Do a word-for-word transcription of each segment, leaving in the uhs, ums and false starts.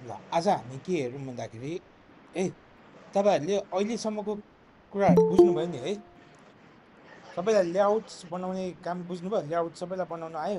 ल आज हामी के हेरौँ भन्दाखेरि है तपाईँहरूले अहिलेसम्मको कुराहरू बुझ्नुभयो नि है सबैलाई लेआउट्स बनाउने काम बुझ्नुभयो लेआउट सबैलाई बनाउन आयो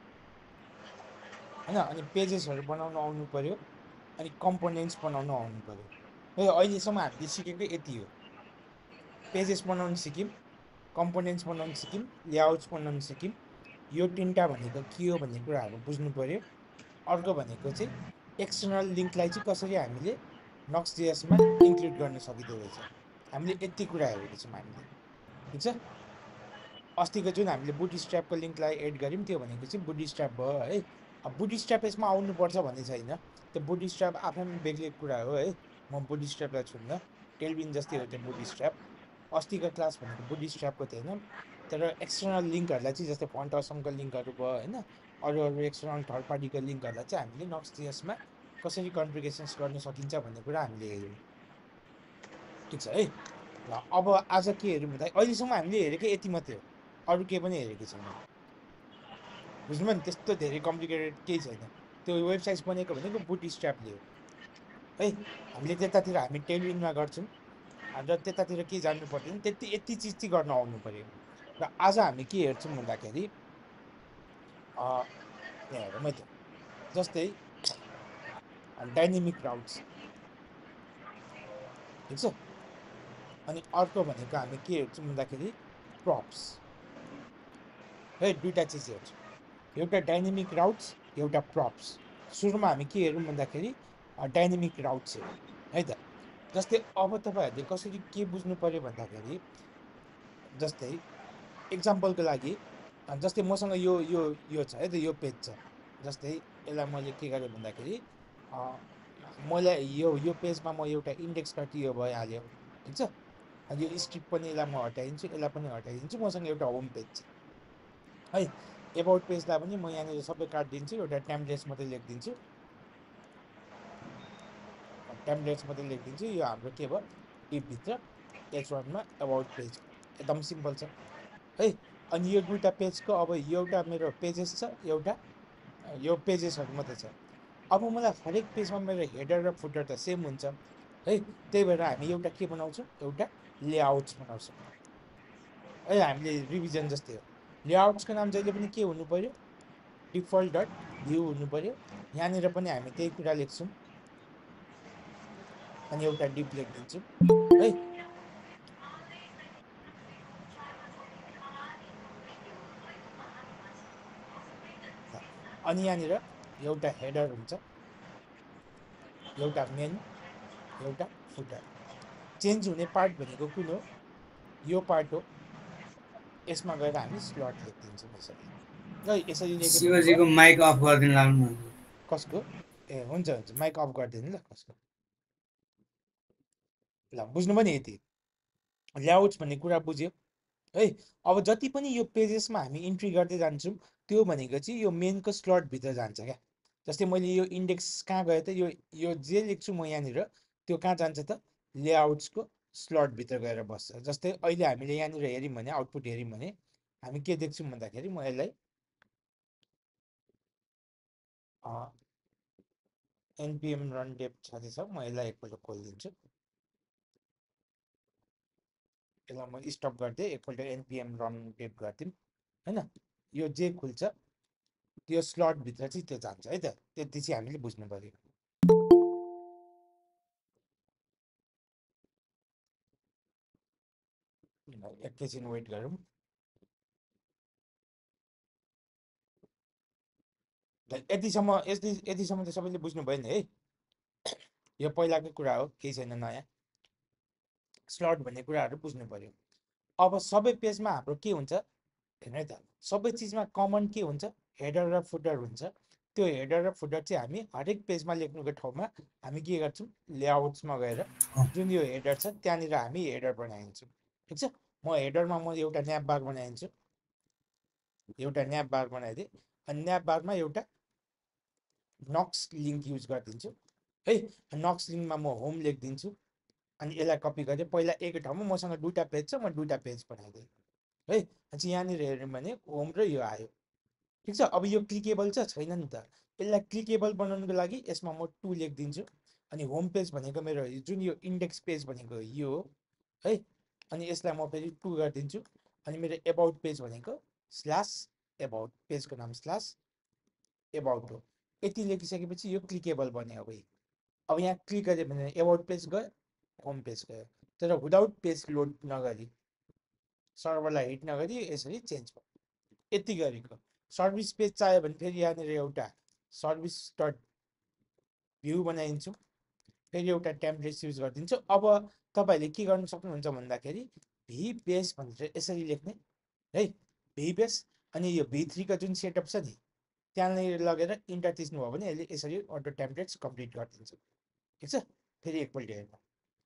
होइन अनि पेजेसहरू बनाउन आउनु पर्यो अनि कम्पोनेन्ट्स बनाउन आउनु पर्यो है अहिलेसम्म हामीले सिकेको यति हो पेजेस बनाउन सिक्यौँ कम्पोनेन्ट्स बनाउन सिक्यौँ लेआउट्स बनाउन सिक्यौँ यो तिनवटा भनेको के हो भन्ने कुराहरू बुझ्नु पर्यो अर्को भनेको चाहिँ एक्सटर्नल लिङ्कलाई चाहिँ कसरी हामीले नक्स जेएसमा इन्क्लुड गर्न सकिँदो रहेछ हामीले यति कुरा हेरेको छौँ हामीले ठिक छ अस्तिको जुन हामीले बुटी स्ट्र्यापको लिङ्कलाई एड गऱ्यौँ त्यो भनेको चाहिँ बुटी स्ट्र्याप भयो है अब बुटी स्ट्र्याप यसमा आउनुपर्छ भन्ने छैन त्यो बुटी स्ट्र्याप आफैमा बेग्लै कुरा हो है म बुटी स्ट्र्यापलाई छुन्न टेलबिन जस्तै हो त्यो बुटी स्ट्र्याप अस्तिको क्लास भनेको बुटी स्ट्र्यापको थिएन तर एक्सटर्नल लिङ्कहरूलाई चाहिँ जस्तै फन्ट असमको लिङ्कहरू भयो होइन अरू अरू एक्सटर्नल थर्ड पार्टीको लिङ्कहरूलाई चाहिँ हामीले नक्स जेएसमा कसरी कन्फिगरेसन्स गर्न सकिन्छ भन्ने कुरा हामीले हेऱ्यौँ ठिक छ है ल अब आज के हेरौँ भन्दा अहिलेसम्म हामीले हेरेकै यति मात्रै हो अरू केही पनि हेरेको छैनौँ बुझ्नुभयो नि त्यस्तो धेरै कम्प्लिकेटेड केही छैन त्यो वेबसाइट बनेको भनेको बुटी स्ट्र्यापले हो है हामीले त्यतातिर हामी टेलविनमा गर्छौँ र त्यतातिर के जान्नु पर्दैन त्यति यति चिज चाहिँ गर्न आउनु पर्यो र आज हामी के हेर्छौँ भन्दाखेरि यहाँ हेरौँ है त जस्तै डाइनेमिक राउट्स ठिक छ अनि अर्को भनेको हामी के हेर्छौँ भन्दाखेरि प्रप्स है दुईवटा चिज हेर्छौँ एउटा डाइनेमिक राउट्स एउटा प्रप्स सुरुमा हामी के हेरौँ भन्दाखेरि डाइनेमिक राउट्स हेरौँ है त जस्तै अब तपाईँहरूले कसरी के बुझ्नु पर्यो भन्दाखेरि जस्तै इक्जाम्पलको लागि जस्तै मसँग यो यो यो छ है त यो पेज छ जस्तै यसलाई मैले के गरेँ भन्दाखेरि मलाई यो यो पेजमा म एउटा इन्डेक्स काटी यो भइहाल्यो ठिक छ अनि यो स्ट्रिप पनि यसलाई म हटाइदिन्छु यसलाई पनि हटाइदिन्छु मसँग एउटा होम पेज छ है एबाउट पेजलाई पनि म यहाँनिर सबै काटिदिन्छु एउटा टेम्पलेट्स मात्रै लेखिदिन्छु टेम्पलेट्स मात्रै लेखिदिन्छु यो हाम्रो के भयो टिपभित्र एच वानमा एबाउट पेज एकदम सिम्पल छ है अनि यो दुईवटा पेजको अब एउटा मेरो पेजेस छ एउटा यो पेजेसहरू मात्रै छ अब मलाई हरेक पेजमा मेरो हेडर र फुटर त सेम हुन्छ है त्यही भएर हामी एउटा के बनाउँछौँ एउटा लेआउट्स बनाउँछौँ है हामीले रिभिजन जस्तै हो लेआउट्सको नाम जहिले पनि के हुनु पर्यो डिफल्ट डट भ्यू हुनु पर्यो यहाँनिर पनि हामी त्यही कुरा लेख्छौँ अनि एउटा डिप लेखिदिन्छौँ है अनि यहाँनिर एउटा हेडर हुन्छ एउटा मेन एउटा फुटर चेन्ज हुने पार्ट भनेको कुन हो यो पार्ट हो यसमा गएर हामी स्लट लेखिदिन्छौँ यसरी ल यसरी लेखेपछि भयो शिवजीको माइक अफ गरिदिनु लाग्नु कसको ए हुन्छ हुन्छ माइक अफ गरिदिनु ल कसको ल बुझ्नुभयो नि यति लेआउट्स भन्ने कुरा बुझ्यो है अब जति पनि यो पेजेसमा हामी इन्ट्री गर्दै जान्छौँ त्यो भनेको चाहिँ यो मेनको स्लटभित्र जान्छ क्या जस्तै मैले यो इन्डेक्स कहाँ गएँ त यो यो जे लेख्छु म यहाँनिर त्यो कहाँ जान्छ त लेआउट्सको स्लटभित्र गएर बस्छ जस्तै अहिले हामीले यहाँनिर हेऱ्यौँ भने आउटपुट हेऱ्यौँ भने हामी के देख्छौँ भन्दाखेरि म यसलाई एनपिएम रन डेप छँदैछ म यसलाई एकपल्ट खोलिदिन्छु यसलाई म स्टप गरिदिएँ एकपल्ट एनपिएम रन डेप गरिदिउँ होइन यो जे खुल्छ त्यो स्लटभित्र चाहिँ त्यो जान्छ है त त्यति चाहिँ हामीले बुझ्नु पर्यो एकैछिन वेट गरौँ यतिसम्म यति यतिसम्म त सबैले बुझ्नुभयो नि है यो पहिलाकै कुरा हो केही छैन नयाँ स्लट भन्ने कुराहरू बुझ्नु पर्यो अब सबै पेजमा हाम्रो के हुन्छ हेर्नु है त सबै चिजमा कमन के हुन्छ हेडर र फुटर हुन्छ त्यो हेडर र फुटर चाहिँ हामी हरेक पेजमा लेख्नुको ठाउँमा हामी के गर्छौँ लेआउट्समा गएर जुन यो हेडर छ त्यहाँनिर हामी हेडर बनाइदिन्छौँ ठिक छ म हेडरमा म एउटा न्याप बार बनाइदिन्छु एउटा न्याप बार बनाइदिएँ अनि न्याप बारमा एउटा नक्स लिङ्क युज गरिदिन्छु है नक्स लिङ्कमा म होम लेखिदिन्छु अनि यसलाई कपी गरेँ पहिला एक ठाउँमा मसँग दुईवटा पेज छ म दुईवटा पेज बनाइदिएँ है चाहिँ यहाँनिर हेऱ्यौँ भने होम र यो आयो ठिक छ अब यो क्लिकेबल छ छैन नि त यसलाई क्लिकेबल बनाउनुको लागि यसमा म टू लेखिदिन्छु अनि होम पेज भनेको मेरो जुन यो इन्डेक्स पेज भनेको यो हो है अनि यसलाई म फेरि टू गरिदिन्छु अनि मेरो एबाउट पेज भनेको स्ल्यास एबाउट पेजको नाम स्ल्यास एबाउट हो यति लेखिसकेपछि यो क्लिकेबल बन्यो अब अब यहाँ क्लिक गऱ्यो भने एबाउट पेज गयो होम पेज गयो तर विदाउट पेज लोड नगरी सर्भरलाई हिट नगरी यसरी चेन्ज भयो यति गरेको सर्भिस पेज चाहियो भने फेरि यहाँनिर एउटा सर्भिस डट भ्यू बनाइदिन्छु फेरि एउटा टेम्प्लेट्स युज गरिदिन्छु अब तपाईँहरूले के गर्नु सक्नुहुन्छ भन्दाखेरि भी पेज भनेर यसरी लेख्ने है भी पेज अनि यो भी थ्रीको जुन सेटअप छ नि त्यहाँनिर लगेर इन्टर थिच्नुभयो भने यसले यसरी अटो टेम्प्लेट्स कम्प्लिट गरिदिन्छ ठिक छ फेरि एकपल्ट हेर्नु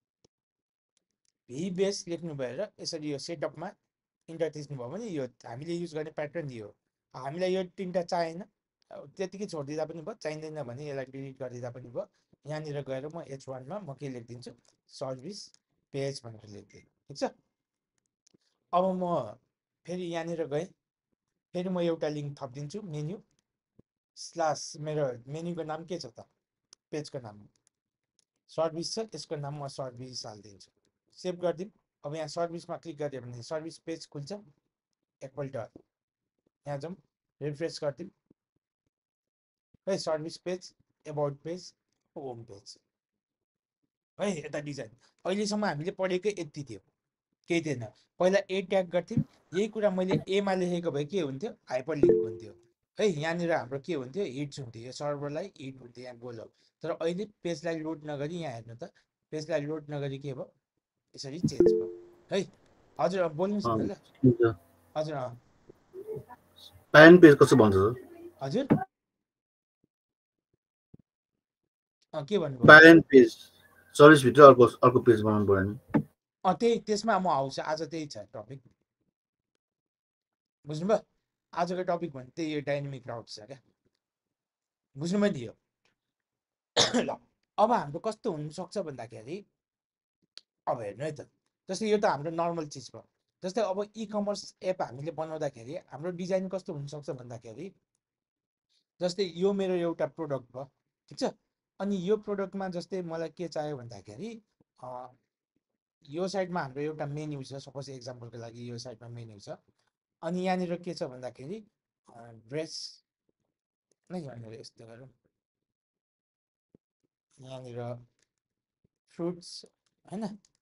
भी बेस लेख्नु भएर यसरी यो सेटअपमा इन्टर थिच्नुभयो भने यो हामीले युज गर्ने प्याटर्न यो हामीलाई यो तिनवटा चाहिएन त्यतिकै छोडिदिँदा पनि भयो चाहिँदैन भने यसलाई डिलिट गरिदिँदा पनि भयो यहाँनिर गएर म एच वानमा म के लेखिदिन्छु सर्भिस पेज भनेर लेखिदिएँ ठिक छ अब म फेरि यहाँनिर गएँ फेरि म एउटा लिङ्क थपिदिन्छु मेन्यु स्ल्यास मेरो मेन्युको नाम के छ त पेजको नाम सर्भिस छ यसको नाम म सर्भिस हालिदिन्छु सेभ गरिदिउँ अब यहाँ सर्भिसमा क्लिक गऱ्यो भने सर्भिस पेज खुल्छ एकपल्ट यहाँ जाउँ रिफ्रेस गरिदिउँ है service page about page home page है यता डिजाइन अहिलेसम्म हामीले पढेकै यति थियो केही थिएन पहिला ए ट्याग गर्थ्यौँ यही कुरा मैले एमा लेखेको भए के हुन्थ्यो हाइपर लिङ्क हुन्थ्यो है यहाँनिर हाम्रो के हुन्थ्यो हिट्स हुन्थ्यो यो सर्भरलाई हिट हुन्थ्यो यहाँ गोलो तर अहिले पेजलाई लोड नगरी यहाँ हेर्नु त पेजलाई लोड नगरी के भयो यसरी चेन्ज भयो है हजुर बोल्नुहोस् न ल हजुर अँ प्यारेन्ट पेज कसो भन्छ सर हजुर अँ के भन्नुभयो प्यारेन्ट पेज सर्भिसभित्र अर्को अर्को पेज बनाउनु पऱ्यो नि अँ त्यही त्यसमा म आउँछु आज त्यही छ टपिक बुझ्नुभयो आजको टपिक भने त्यही यो डाइनामिक राउट छ क्या बुझ्नुभयो नि यो ल अब हाम्रो कस्तो हुनसक्छ भन्दाखेरि अब हेर्नु है त जस्तै यो त हाम्रो नर्मल चिज भयो जस्तै अब इ कमर्स एप हामीले बनाउँदाखेरि हाम्रो डिजाइन कस्तो हुनसक्छ भन्दाखेरि जस्तै यो मेरो एउटा प्रोडक्ट भयो ठिक छ अनि यो प्रोडक्टमा जस्तै मलाई के चाहियो भन्दाखेरि यो साइडमा हाम्रो एउटा मेन्यु छ सपोज एक्जाम्पलको लागि यो साइडमा मेन्यु छ अनि यहाँनिर के छ भन्दाखेरि ड्रेस नै यहाँनिर यस्तो गरौँ यहाँनिर फ्रुट्स होइन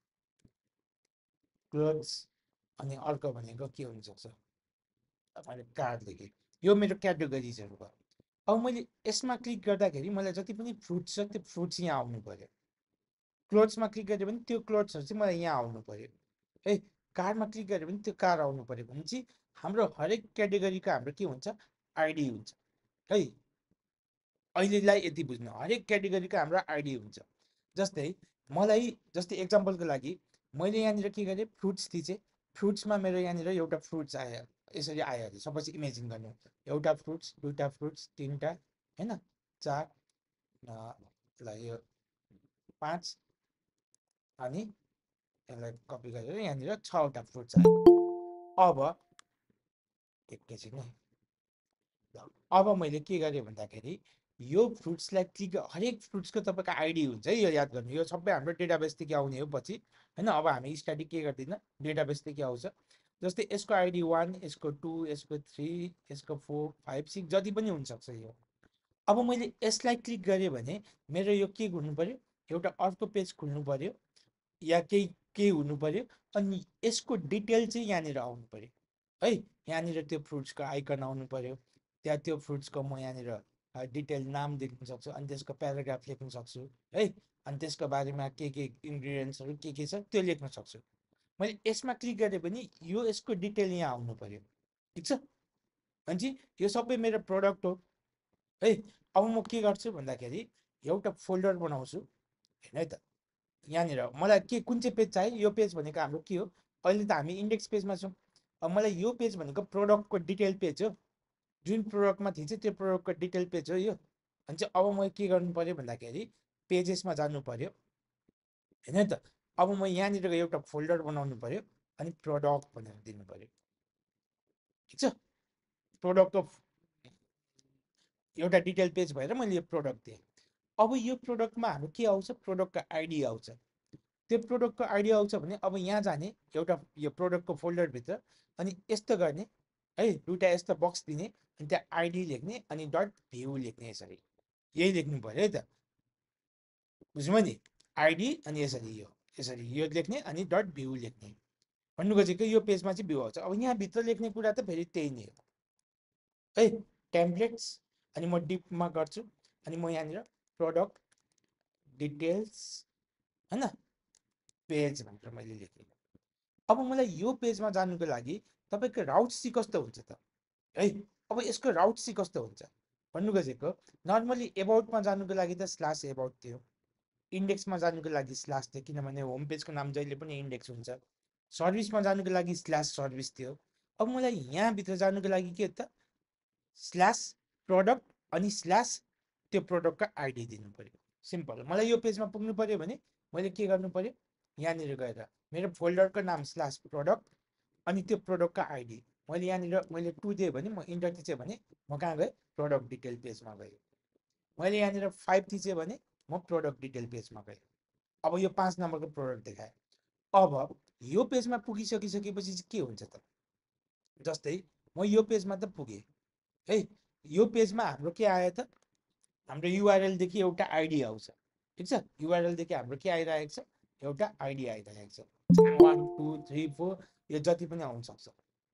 क्लोथ्स अनि अर्को भनेको के हुनसक्छ मैले कार्ड लेखेँ यो मेरो क्याटेगोरिजहरू भयो अब मैले यसमा क्लिक गर्दाखेरि मलाई जति पनि फ्रुट्स छ त्यो फ्रुट्स यहाँ आउनु पऱ्यो क्लोथ्समा क्लिक गऱ्यो भने त्यो क्लोथ्सहरू चाहिँ मलाई यहाँ आउनु पऱ्यो है कारमा क्लिक गऱ्यो भने त्यो कार आउनु पऱ्यो भने चाहिँ हाम्रो हरेक क्याटेगोरीको हाम्रो के हुन्छ आइडी हुन्छ है अहिलेलाई यति बुझ्नु हरेक क्याटेगोरीको हाम्रो आइडी हुन्छ जस्तै मलाई जस्तै एक्जाम्पलको लागि मैले यहाँनिर के गरेँ फ्रुट्स थिचेँ फ्रुट्समा मेरो यहाँनिर एउटा फ्रुट्स आयो यसरी आयो अरे सपोज इमेजिन गर्नु एउटा फ्रुट्स दुईवटा फ्रुट्स तिनवटा होइन चार ल यो पाँच अनि यसलाई कपी गरेर यहाँनिर छवटा फ्रुट्स आयो अब एकैछिन है अब मैले के गरेँ भन्दाखेरि यो फ्रुट्सलाई क्लिक हरेक फ्रुट्सको तपाईँको आइडी हुन्छ है यो याद गर्नु यो सबै हाम्रो डेटाबेसदेखि आउने हो पछि होइन अब हामी स्टडी के गर्दैन डेटाबेसदेखि आउँछ जस्तै यसको आइडी वान यसको टू यसको थ्री यसको फोर फाइभ सिक्स जति पनि हुनसक्छ यो अब मैले यसलाई क्लिक गरेँ भने मेरो यो के हुनु पऱ्यो एउटा अर्को पेज खुल्नु पऱ्यो या केही केही हुनु पऱ्यो अनि यसको डिटेल चाहिँ यहाँनिर आउनु पऱ्यो है यहाँनिर त्यो फ्रुट्सको आइकन आउनु पऱ्यो त्यहाँ त्यो फ्रुट्सको म यहाँनिर डिटेल नाम लेख्न सक्छु अनि त्यसको प्याराग्राफ लेख्न सक्छु है अनि त्यसको बारेमा के के इन्ग्रिडियन्ट्सहरू के के छ त्यो लेख्न सक्छु मैले यसमा क्लिक गरेँ पनि यो यसको डिटेल यहाँ आउनु पऱ्यो ठिक छ अनि यो सबै मेरो प्रडक्ट हो है अब म के गर्छु भन्दाखेरि एउटा फोल्डर बनाउँछु होइन है त यहाँनिर मलाई के कुन चाहिँ पेज चाहियो यो पेज भनेको हाम्रो के हो अहिले त हामी इन्डेक्स पेजमा छौँ अब मलाई यो पेज भनेको प्रोडक्टको डिटेल पेज हो जुन प्रोडक्टमा थिएँ त्यो प्रोडक्टको डिटेल पेज हो यो अनि चाहिँ अब म के गर्नु पऱ्यो भन्दाखेरि पेजेसमा जानु पऱ्यो होइन त अब म यहाँनिर एउटा फोल्डर बनाउनु पऱ्यो अनि प्रोडक्ट भनेर दिनु पऱ्यो ठिक छ प्रोडक्टको एउटा डिटेल पेज भएर मैले यो प्रोडक्ट दिएँ। अब यो प्रोडक्टमा हाम्रो के आउँछ, प्रोडक्टको आइडी आउँछ। त्यो प्रोडक्टको आइडी आउँछ भने अब यहाँ जाने एउटा यो प्रोडक्टको फोल्डरभित्र अनि यस्तो गर्ने है, दुइटा यस्तो बक्स दिने अनि त्यहाँ आइडी लेख्ने अनि डट भ्यू लेख्ने, यसरी यही लेख्नु पऱ्यो है त, बुझ्नुभयो नि। आइडी अनि यसरी यो यसरी यो लेख्ने अनि डट भ्यू लेख्ने भन्नु खोजेको यो पेजमा चाहिँ भ्यू आउँछ। अब यहाँभित्र लेख्ने कुरा त फेरि त्यही नै हो है, टेम्प्लेट्स अनि म डिपमा गर्छु अनि म यहाँनिर प्रोडक्ट डिटेल्स होइन पेज भनेर मैले लेखेँ। अब मलाई यो पेजमा जानुको लागि तपाईँको राउट सी कस्तो हुन्छ त है, अब यसको राउट सी कस्तो हुन्छ भन्नु खोजेको, नर्मली एबाउटमा जानुको लागि त स्ल्यास एबाउट थियो, इन्डेक्समा जानुको लागि स्ल्यास थियो किनभने होम पेजको नाम जहिले पनि इन्डेक्स हुन्छ, सर्भिसमा जानुको लागि स्ल्यास सर्भिस थियो। अब मलाई यहाँभित्र जानुको लागि के त स्ल्यास प्रोडक्ट अनि स्ल्यास त्यो प्रोडक्टको आइडी दिनु पऱ्यो, सिम्पल। मलाई यो पेजमा पुग्नु पऱ्यो भने मैले के गर्नु पऱ्यो, यहाँनिर गएर मेरो फोल्डरको नाम स्ल्यास प्रोडक्ट अनि त्यो प्रोडक्टको आइडी मैले यहाँनिर मैले टु दिएँ भने म इन्टर थिचेँ भने म कहाँ गएँ, प्रोडक्ट डिटेल पेजमा गएँ। मैले यहाँनिर फाइभ थिचेँ भने म प्रोडक्ट डिटेल पेजमा गएँ। अब यो पाँच नम्बरको प्रोडक्ट देखाएँ। अब यो पेजमा पुगिसकिसकेपछि चाहिँ के हुन्छ त, जस्तै म यो पेजमा त पुगेँ है, यो पेजमा हाम्रो के आयो त, हाम्रो युआरएलदेखि एउटा आइडी आउँछ, ठिक छ। युआरएलदेखि हाम्रो के आइरहेको छ, एउटा आइडी आइरहेको छ, वान टू थ्री फोर यो जति पनि आउन सक्छ,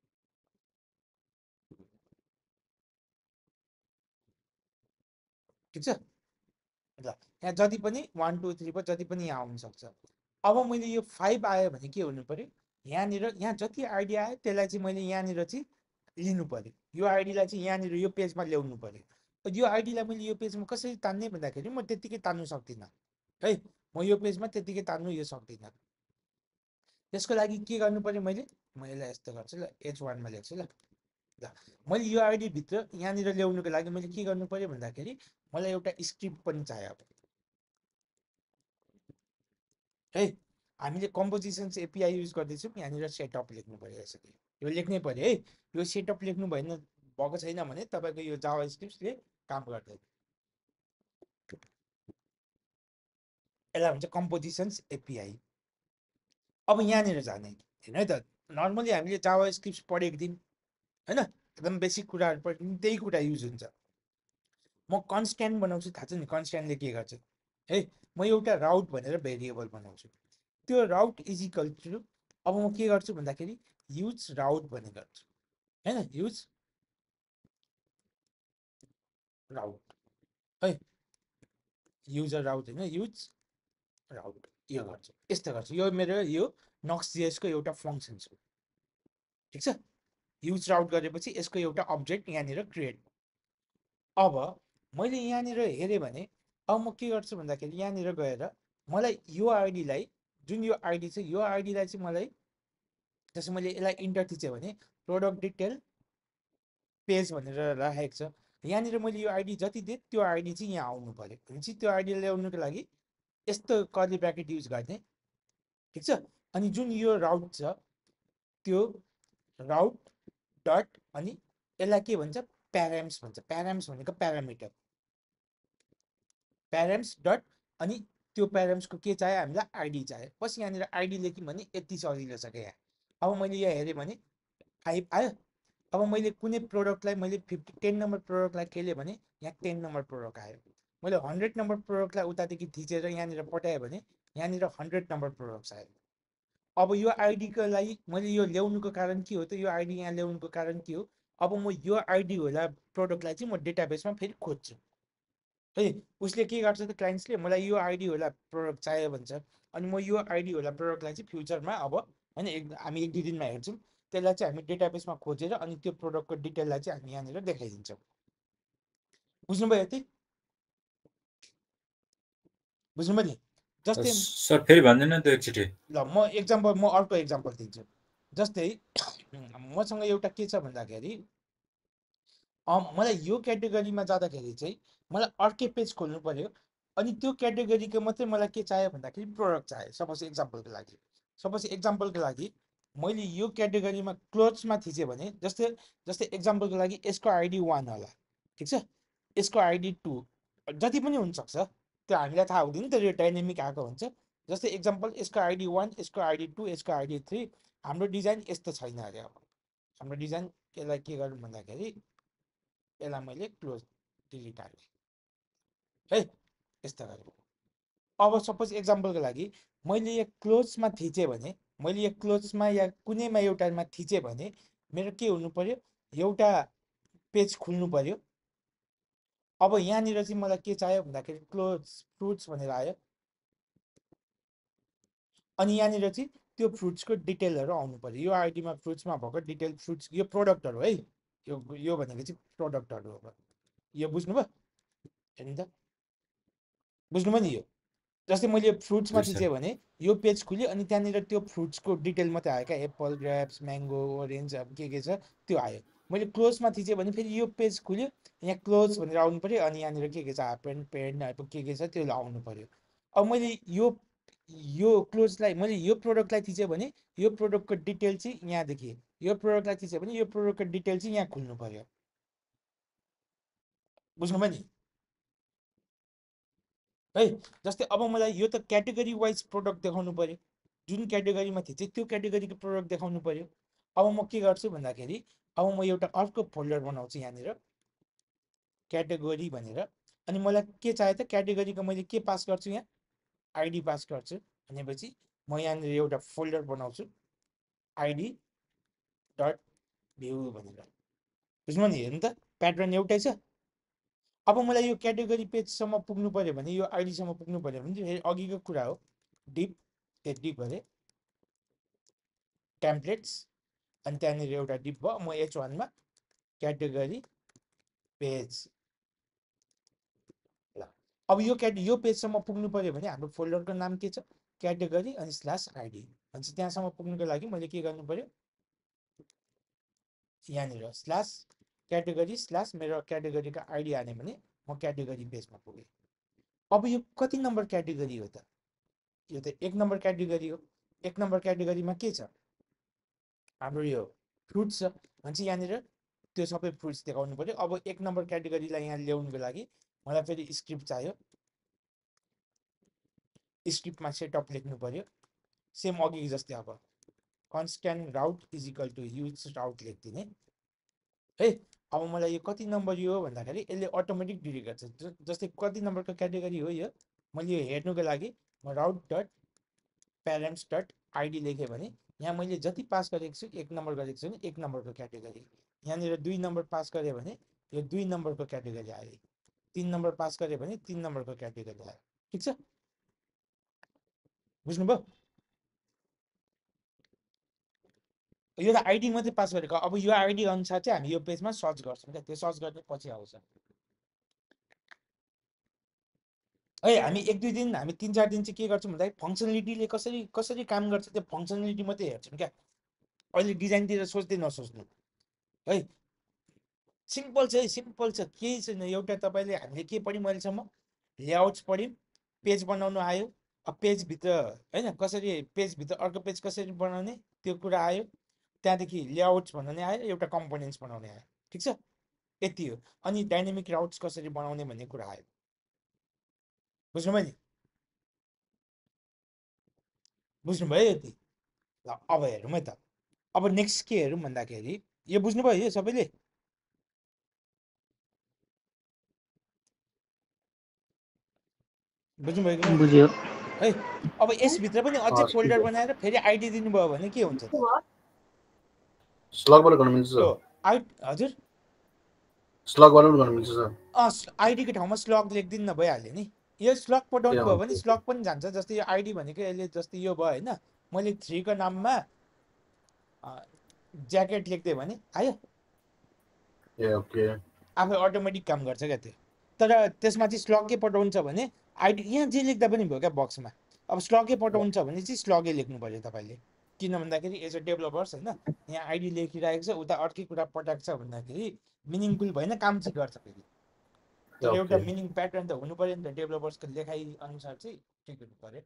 ठिक छ ल। यहाँ जति पनि वान टू थ्री फोर जति पनि यहाँ आउन सक्छ। अब मैले यो फाइभ आयो भने के हुनु पऱ्यो, यहाँनिर यहाँ जति आइडी आयो त्यसलाई चाहिँ मैले यहाँनिर चाहिँ लिनु पऱ्यो, यो आइडीलाई चाहिँ यहाँनिर यो पेजमा ल्याउनु पऱ्यो। यो आइडीलाई मैले यो पेजमा कसरी तान्ने भन्दाखेरि म त्यत्तिकै तान्नु सक्दिनँ है, म यो पेजमा त्यत्तिकै तान्नु यो सक्दिनँ। त्यसको लागि के गर्नु पऱ्यो, मैले म यसलाई यस्तो गर्छु ल, एच वानमा लेख्छु ल ल मैले यो आइडीभित्र यहाँनिर ल्याउनुको लागि मैले के गर्नु पऱ्यो भन्दाखेरि मलाई एउटा स्क्रिप्ट पनि चाहियो है। हामीले कम्पोजिसन्स एपिआई युज गर्दैछौँ, यहाँनिर सेटअप लेख्नु पऱ्यो, यसरी यो लेख्नै पऱ्यो है। यो सेटअप लेख्नु भएन भएको छैन भने तपाईँको यो जावा स्क्रिप्टले काम गर्दैन। यसलाई भन्छ कम्पोजिसन्स एपिआई। अब यहाँनिर जाने होइन है त, नर्मली हामीले जावा स्क्रिप्ट पढेको थियौँ होइन, एकदम बेसिक कुराहरू पढ्यौँ, त्यही कुरा युज हुन्छ। म कन्स्ट्यान्ट बनाउँछु, थाहा छ नि कन्स्ट्यान्टले के गर्छ है, म एउटा राउट भनेर भेरिएबल बनाउँछु, त्यो राउट इज इक्वल टु, अब म के गर्छु भन्दाखेरि युज राउट भन्ने गर्छु होइन, युज राउट है, युजर राउट होइन, युज राउट यो गर्छु, यस्तो गर्छु। यो मेरो यो नक्सजेएसको एउटा फङ्सन छ, ठिक छ। युज राउट गरेपछि यसको एउटा अब्जेक्ट यहाँनिर क्रिएट। अब मैले यहाँनिर हेरेँ भने अब म के गर्छु भन्दाखेरि यहाँनिर गएर मलाई यो आइडीलाई, जुन यो आइडी छ यो आइडीलाई चाहिँ मलाई, जस्तो मैले यसलाई इन्टर थिचेँ भने प्रोडक्ट डिटेल पेज भनेर राखेको छ, यहाँनिर मैले यो आइडी जति दिएँ त्यो आइडी चाहिँ यहाँ आउनु पऱ्यो भनेपछि त्यो आइडी ल्याउनुको लागि यस्तो कर्ली ब्र्याकेट युज गर्ने, ठिक छ। अनि जुन यो राउट छ त्यो राउट डट अनि यसलाई के भन्छ, प्याराम्स भन्छ, प्याराम्स भनेको प्यारामिटर, प्याराम्स डट अनि त्यो प्याराम्सको के चाहियो हामीलाई, आइडी चाहियो। बस यहाँनिर आइडी लेख्यौँ भने यति सजिलो छ क्या। अब मैले यहाँ हेरेँ भने फाइभ आयो। अब मैले कुनै प्रोडक्टलाई मैले फिफ्टी टेन नम्बर प्रोडक्टलाई खेलेँ भने यहाँ टेन नम्बर प्रोडक्ट आयो। मैले हन्ड्रेड नम्बर प्रोडक्टलाई उतादेखि थिचेर यहाँनिर पठाएँ भने यहाँनिर हन्ड्रेड नम्बर प्रोडक्ट्स आयो। अब यो आइडीको लागि मैले यो ल्याउनुको कारण के हो त, यो आइडी यहाँ ल्याउनुको कारण के हो, अब म यो आइडी होला प्रोडक्टलाई चाहिँ म डेटाबेसमा फेरि खोज्छु है। उसले के गर्छ त, क्लाइन्ट्सले मलाई यो आइडी होला प्रोडक्ट चाहियो भन्छ, अनि म यो आइडी होला प्रोडक्टलाई चाहिँ फ्युचरमा अब होइन एक हामी एक दुई दिनमा हेर्छौँ, त्यसलाई चाहिँ हामी डेटाबेसमा खोजेर अनि त्यो प्रोडक्टको डिटेललाई चाहिँ हामी यहाँनिर देखाइदिन्छौँ। बुझ्नुभयो यति, बुझ्नुभयो नि। जस्तै सर फेरि भन्दैन त एकचोटि। ल म एक्जाम्पल म अर्को एक्जाम्पल दिन्छु। जस्तै मसँग एउटा के छ भन्दाखेरि मलाई यो क्याटेगोरीमा जाँदाखेरि चाहिँ मलाई अर्कै पेज खोल्नु पर्यो, अनि त्यो क्याटेगोरीको मात्रै मलाई के चाहियो भन्दाखेरि प्रोडक्ट चाहियो। सपोज एक्जाम्पलको लागि सपोज एक्जाम्पलको लागि मैले यो क्याटेगोरीमा क्लोथ्समा थिचेँ भने, जस्तै जस्तै एक्जाम्पलको लागि यसको आइडी वान होला, ठिक छ। यसको आइडी टू जति पनि हुनसक्छ त्यो हामीलाई थाहा हुँदैन तर यो डाइनामिक आएको हुन्छ जस्तै एक्जाम्पल यसको आइडी वान यसको आइडी टू यसको आइडी थ्री हाम्रो डिजाइन यस्तो छैन अरे अब हाम्रो डिजाइन यसलाई के गरौँ भन्दाखेरि यसलाई मैले क्लोज डिलिट हालेँ है यस्तो गरेँ अब सपोज एक्जाम्पलको लागि मैले यो क्लोजमा थिचेँ भने मैले यो क्लोजमा या कुनैमा एउटामा थिचेँ भने मेरो के हुनु पर्यो एउटा पेज खुल्नु पर्यो अब यहाँनिर चाहिँ मलाई के चाहियो भन्दाखेरि क्लोज फ्रुट्स भनेर आयो अनि यहाँनिर चाहिँ त्यो फ्रुट्सको डिटेलहरू आउनु पर्यो यो आइडीमा फ्रुट्समा भएको डिटेल फ्रुट्स यो प्रोडक्टहरू है यो यो भनेको चाहिँ प्रोडक्टहरू हो यो बुझ्नुभयो हेर्नु त बुझ्नुभयो नि यो जस्तै मैले फ्रुट्समा हजुर सर थिचेँ भने यो पेज खुल्यो अनि त्यहाँनिर त्यो फ्रुट्सको डिटेल मात्रै आयो क्या एप्पल ग्रेप्स म्याङ्गो ओरेन्ज अब के के छ त्यो आयो मैले क्लोजमा थिचेँ भने फेरि यो पेज खुल्यो यहाँ क्लोज भनेर आउनु पर्यो अनि यहाँनिर के के छ हाफ पेन्ट अब के के छ त्यो आउनु पर्यो अब मैले यो यो क्लोजलाई मैले यो प्रोडक्टलाई थिचेँ भने यो प्रोडक्टको डिटेल चाहिँ यहाँदेखि यो प्रोडक्टलाई थिचेँ भने यो प्रोडक्टको डिटेल चाहिँ यहाँ खुल्नु पर्यो बुझ्नुभयो नि है जस्तै अब मलाई यो त क्याटेगोरी वाइज प्रोडक्ट देखाउनु पर्यो जुन क्याटेगोरीमा थिचेँ त्यो क्याटेगोरीको प्रोडक्ट देखाउनु पर्यो अब म के गर्छु भन्दाखेरि अब म एउटा अर्को फोल्डर बनाउँछु यहाँनिर क्याटेगोरी भनेर अनि मलाई के चाहियो त क्याटेगोरीको मैले के पास गर्छु यहाँ आइडी पास गर्छु भनेपछि म यहाँनिर एउटा फोल्डर बनाउँछु आइडी डट भ्यू भनेर बुझ्नु नि हेर्नु त प्याटर्न एउटै छ अब मलाई यो क्याटेगोरी पेजसम्म पुग्नु पर्यो भने यो आइडीसम्म पुग्नु पर्यो भने फेरि अघिको कुरा हो डिप ए डिप अरे टेम्प्लेट्स अनि त्यहाँनिर एउटा डिप भयो म एच वानमा क्याटेगोरी पेज ल अब यो क्याट यो पेजसम्म पुग्नु पर्यो भने हाम्रो फोल्डरको नाम के छ क्याटेगोरी अनि स्ल्यास आइडी भनेपछि त्यहाँसम्म पुग्नुको लागि मैले के गर्नु पर्यो यहाँनिर स्ल्यास क्याटेगोरी स्ल्यास मेरो क्याटेगोरीको आइडी हाल्यो भने म क्याटेगोरी पेजमा पुगेँ अब यो कति नम्बर क्याटेगोरी हो त यो त एक नम्बर क्याटेगोरी हो एक नम्बर क्याटेगोरीमा के छ हाम्रो यो फ्रुट्स छ भनेपछि यहाँनिर त्यो सबै फ्रुट्स देखाउनु पर्यो अब एक नम्बर क्याटेगोरीलाई यहाँ ल्याउनुको लागि मलाई फेरि स्क्रिप्ट चाहियो स्क्रिप्टमा सेटअप लेख्नु पर्यो सेम अघि जस्तै अब constant route is equal to use route लेखिदिने है अब मलाई यो कति नम्बर यो हो भन्दाखेरि यसले अटोमेटिक डिलिट गर्छ जस्तै कति नम्बरको क्याटेगोरी हो यो मैले यो हेर्नुको लागि म route dot parents dot ID लेखेँ भने यहाँ मैले जति पास गरेको छु एक नम्बर गरेको छु भने एक नम्बरको क्याटेगोरी यहाँनिर दुई नम्बर पास गरेँ भने यो दुई नम्बरको क्याटेगोरी आयो तिन नम्बर पास गरेँ भने तिन नम्बरको क्याटेगोरी आयो ठिक छ बुझ्नुभयो यो त आइडी मात्रै पास गरेको अब यो आइडी अनुसार चाहिँ हामी यो पेजमा सर्च गर्छौँ क्या त्यो सर्च गर्ने पछि आउँछ है हामी एक दुई दिन हामी तिन चार दिन चाहिँ के गर्छौँ भन्दाखेरि फङ्सनालिटीले कसरी कसरी काम गर्छ त्यो फङ्सनालिटी मात्रै हेर्छौँ क्या अहिले डिजाइनतिर सोच्दै नसोच्नु है सिम्पल छ है सिम्पल छ केही छैन एउटा तपाईँले हामीले के पढ्यौँ अहिलेसम्म लेआउट्स पढ्यौँ पेज बनाउनु आयो अब पेजभित्र होइन कसरी पेजभित्र अर्को पेज कसरी बनाउने त्यो कुरा आयो त्यहाँदेखि लेआउट्स बनाउने आयो एउटा कम्पोनेन्ट्स बनाउने आयो ठिक छ यति हो अनि डाइनामिक राउट्स कसरी बनाउने भन्ने कुरा आयो बुझ्नुभयो नि बुझ्नुभयो यति ल अब हेरौँ है त अब नेक्स्ट के हेरौँ भन्दाखेरि यो बुझ्नुभयो यो सबैले बुझ्नुभयो बुझ्यो है अब यसभित्र पनि अझै फोल्डर बनाएर फेरि आइडी दिनुभयो भने के हुन्छ त स्लगबाट गर्न मिल्छ सर आइ हजुर स्लगबाट पनि गर्न मिल्छ सर अँ आइडीको ठाउँमा स्लग लेखिदिनु न भइहाल्यो नि यो स्लग पठाउनु भयो भने स्लग पनि जान्छ जस्तै यो आइडी भनेको यसले जस्तै यो भयो होइन मैले थ्रीको नाममा ज्याकेट लेख्दै भने आयो ए ओके आफै अटोमेटिक काम गर्छ क्या त्यो तर त्यसमा चाहिँ स्लगै पठाउनु छ भने आइडी यहाँ जे लेख्दा पनि भयो क्या बक्समा अब स्लगै पठाउनु छ भने चाहिँ स्लगै लेख्नु पर्यो तपाईँले किन भन्दाखेरि एज अ डेभलपर्स होइन यहाँ आइडी लेखिरहेको छ उता अर्कै कुरा पठाएको छ भन्दाखेरि मिनिङफुल भएन काम चाहिँ गर्छ फेरि तर एउटा मिनिङ प्याटर्न त हुनु पर्यो नि त डेभलपर्सको लेखाइ अनुसार चाहिँ ठिक हुनु पर्यो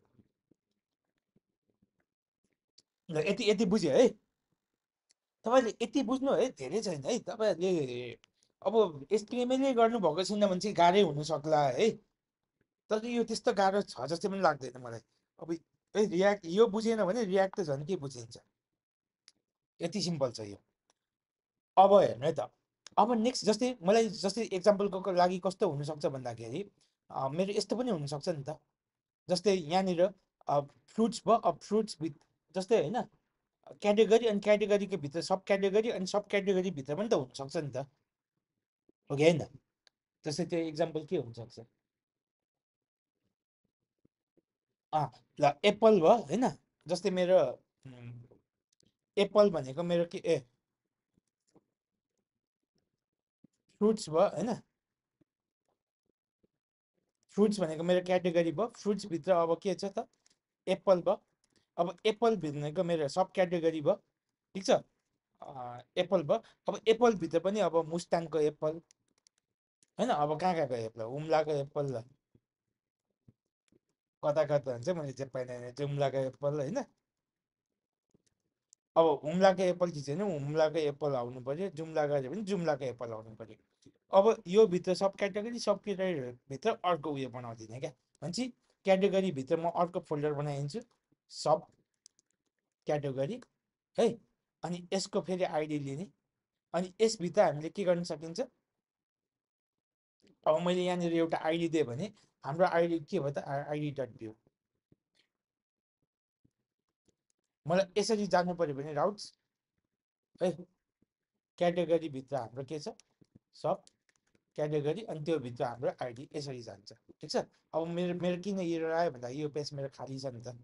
ल यति यति बुझ्यो है तपाईँले यति बुझ्नु है धेरै छैन है तपाईँहरूले अब एचटिएमएल गर्नुभएको छैन भने चाहिँ गाह्रै हुन सक्ला है, तर यो त्यस्तो गाह्रो छ जस्तो पनि लाग्दैन मलाई। अब ए रियाक्ट यो बुझेन भने रियाक्ट त झन् के बुझिन्छ, यति सिम्पल छ यो। अब हेर्नु है त, अब नेक्स्ट जस्तै मलाई जस्तै एक्जाम्पलको लागि कस्तो हुनसक्छ भन्दाखेरि अ, मेरो यस्तो पनि हुनसक्छ नि त, जस्तै यहाँनिर फ्रुट्स भयो, अब फ्रुट्स भित्र जस्तै होइन क्याटेगोरी अनि क्याटेगोरीको भित्र सब क्याटेगोरी अनि सब क्याटेगोरी भित्र पनि त हुनसक्छ नि त, हो कि होइन? जस्तै त्यो एक्जाम्पल के हुनसक्छ, अँ ल एप्पल भयो होइन, जस्तै मेरो एप्पल भनेको मेरो के ए फ्रुट्स भयो होइन, फ्रुट्स भनेको मेरो क्याटेगोरी भयो, फ्रुट्सभित्र अब के छ त एप्पल भयो। अब एप्पल भनेको मेरो सब क्याटेगोरी भयो, ठिक छ, एप्पल भयो। अब एप्पलभित्र पनि अब मुस्ताङको एप्पल होइन, अब कहाँ कहाँको एप्पल, हुम्लाको एप्पल, कता कता हुन्छ मैले चाहिँ पाइनँ, जुम्लाको एप्पल होइन। अब हुम्लाको एप्पल चिज होइन, हुम्लाको एप्पल आउनु पऱ्यो, जुम्ला गऱ्यो भने जुम्लाको एप्पल आउनु पऱ्यो। अब यो भित्र सब क्याटेगोरी सब क्याटेगोरीभित्र अर्को उयो बनाउँदिनँ क्या, भनेपछि क्याटेगोरीभित्र म अर्को फोल्डर बनाइदिन्छु सब क्याटेगोरी है, अनि यसको फेरि आइडी लिने, अनि यसभित्र हामीले के गर्न सकिन्छ, अब मैले यहाँनिर एउटा आइडी दिएँ भने हाम्रो आइडी के भयो त आइडी डट भ्यू, मलाई यसरी जानु पऱ्यो भने राउट्स है, क्याटेगोरीभित्र हाम्रो के छ सब क्याटेगोरी, अनि त्यो भित्र हाम्रो आइडी यसरी जान्छ, ठिक छ। अब मेरो मेरो किन एरर आयो भन्दा यो पेज मेरो खाली छ नि त,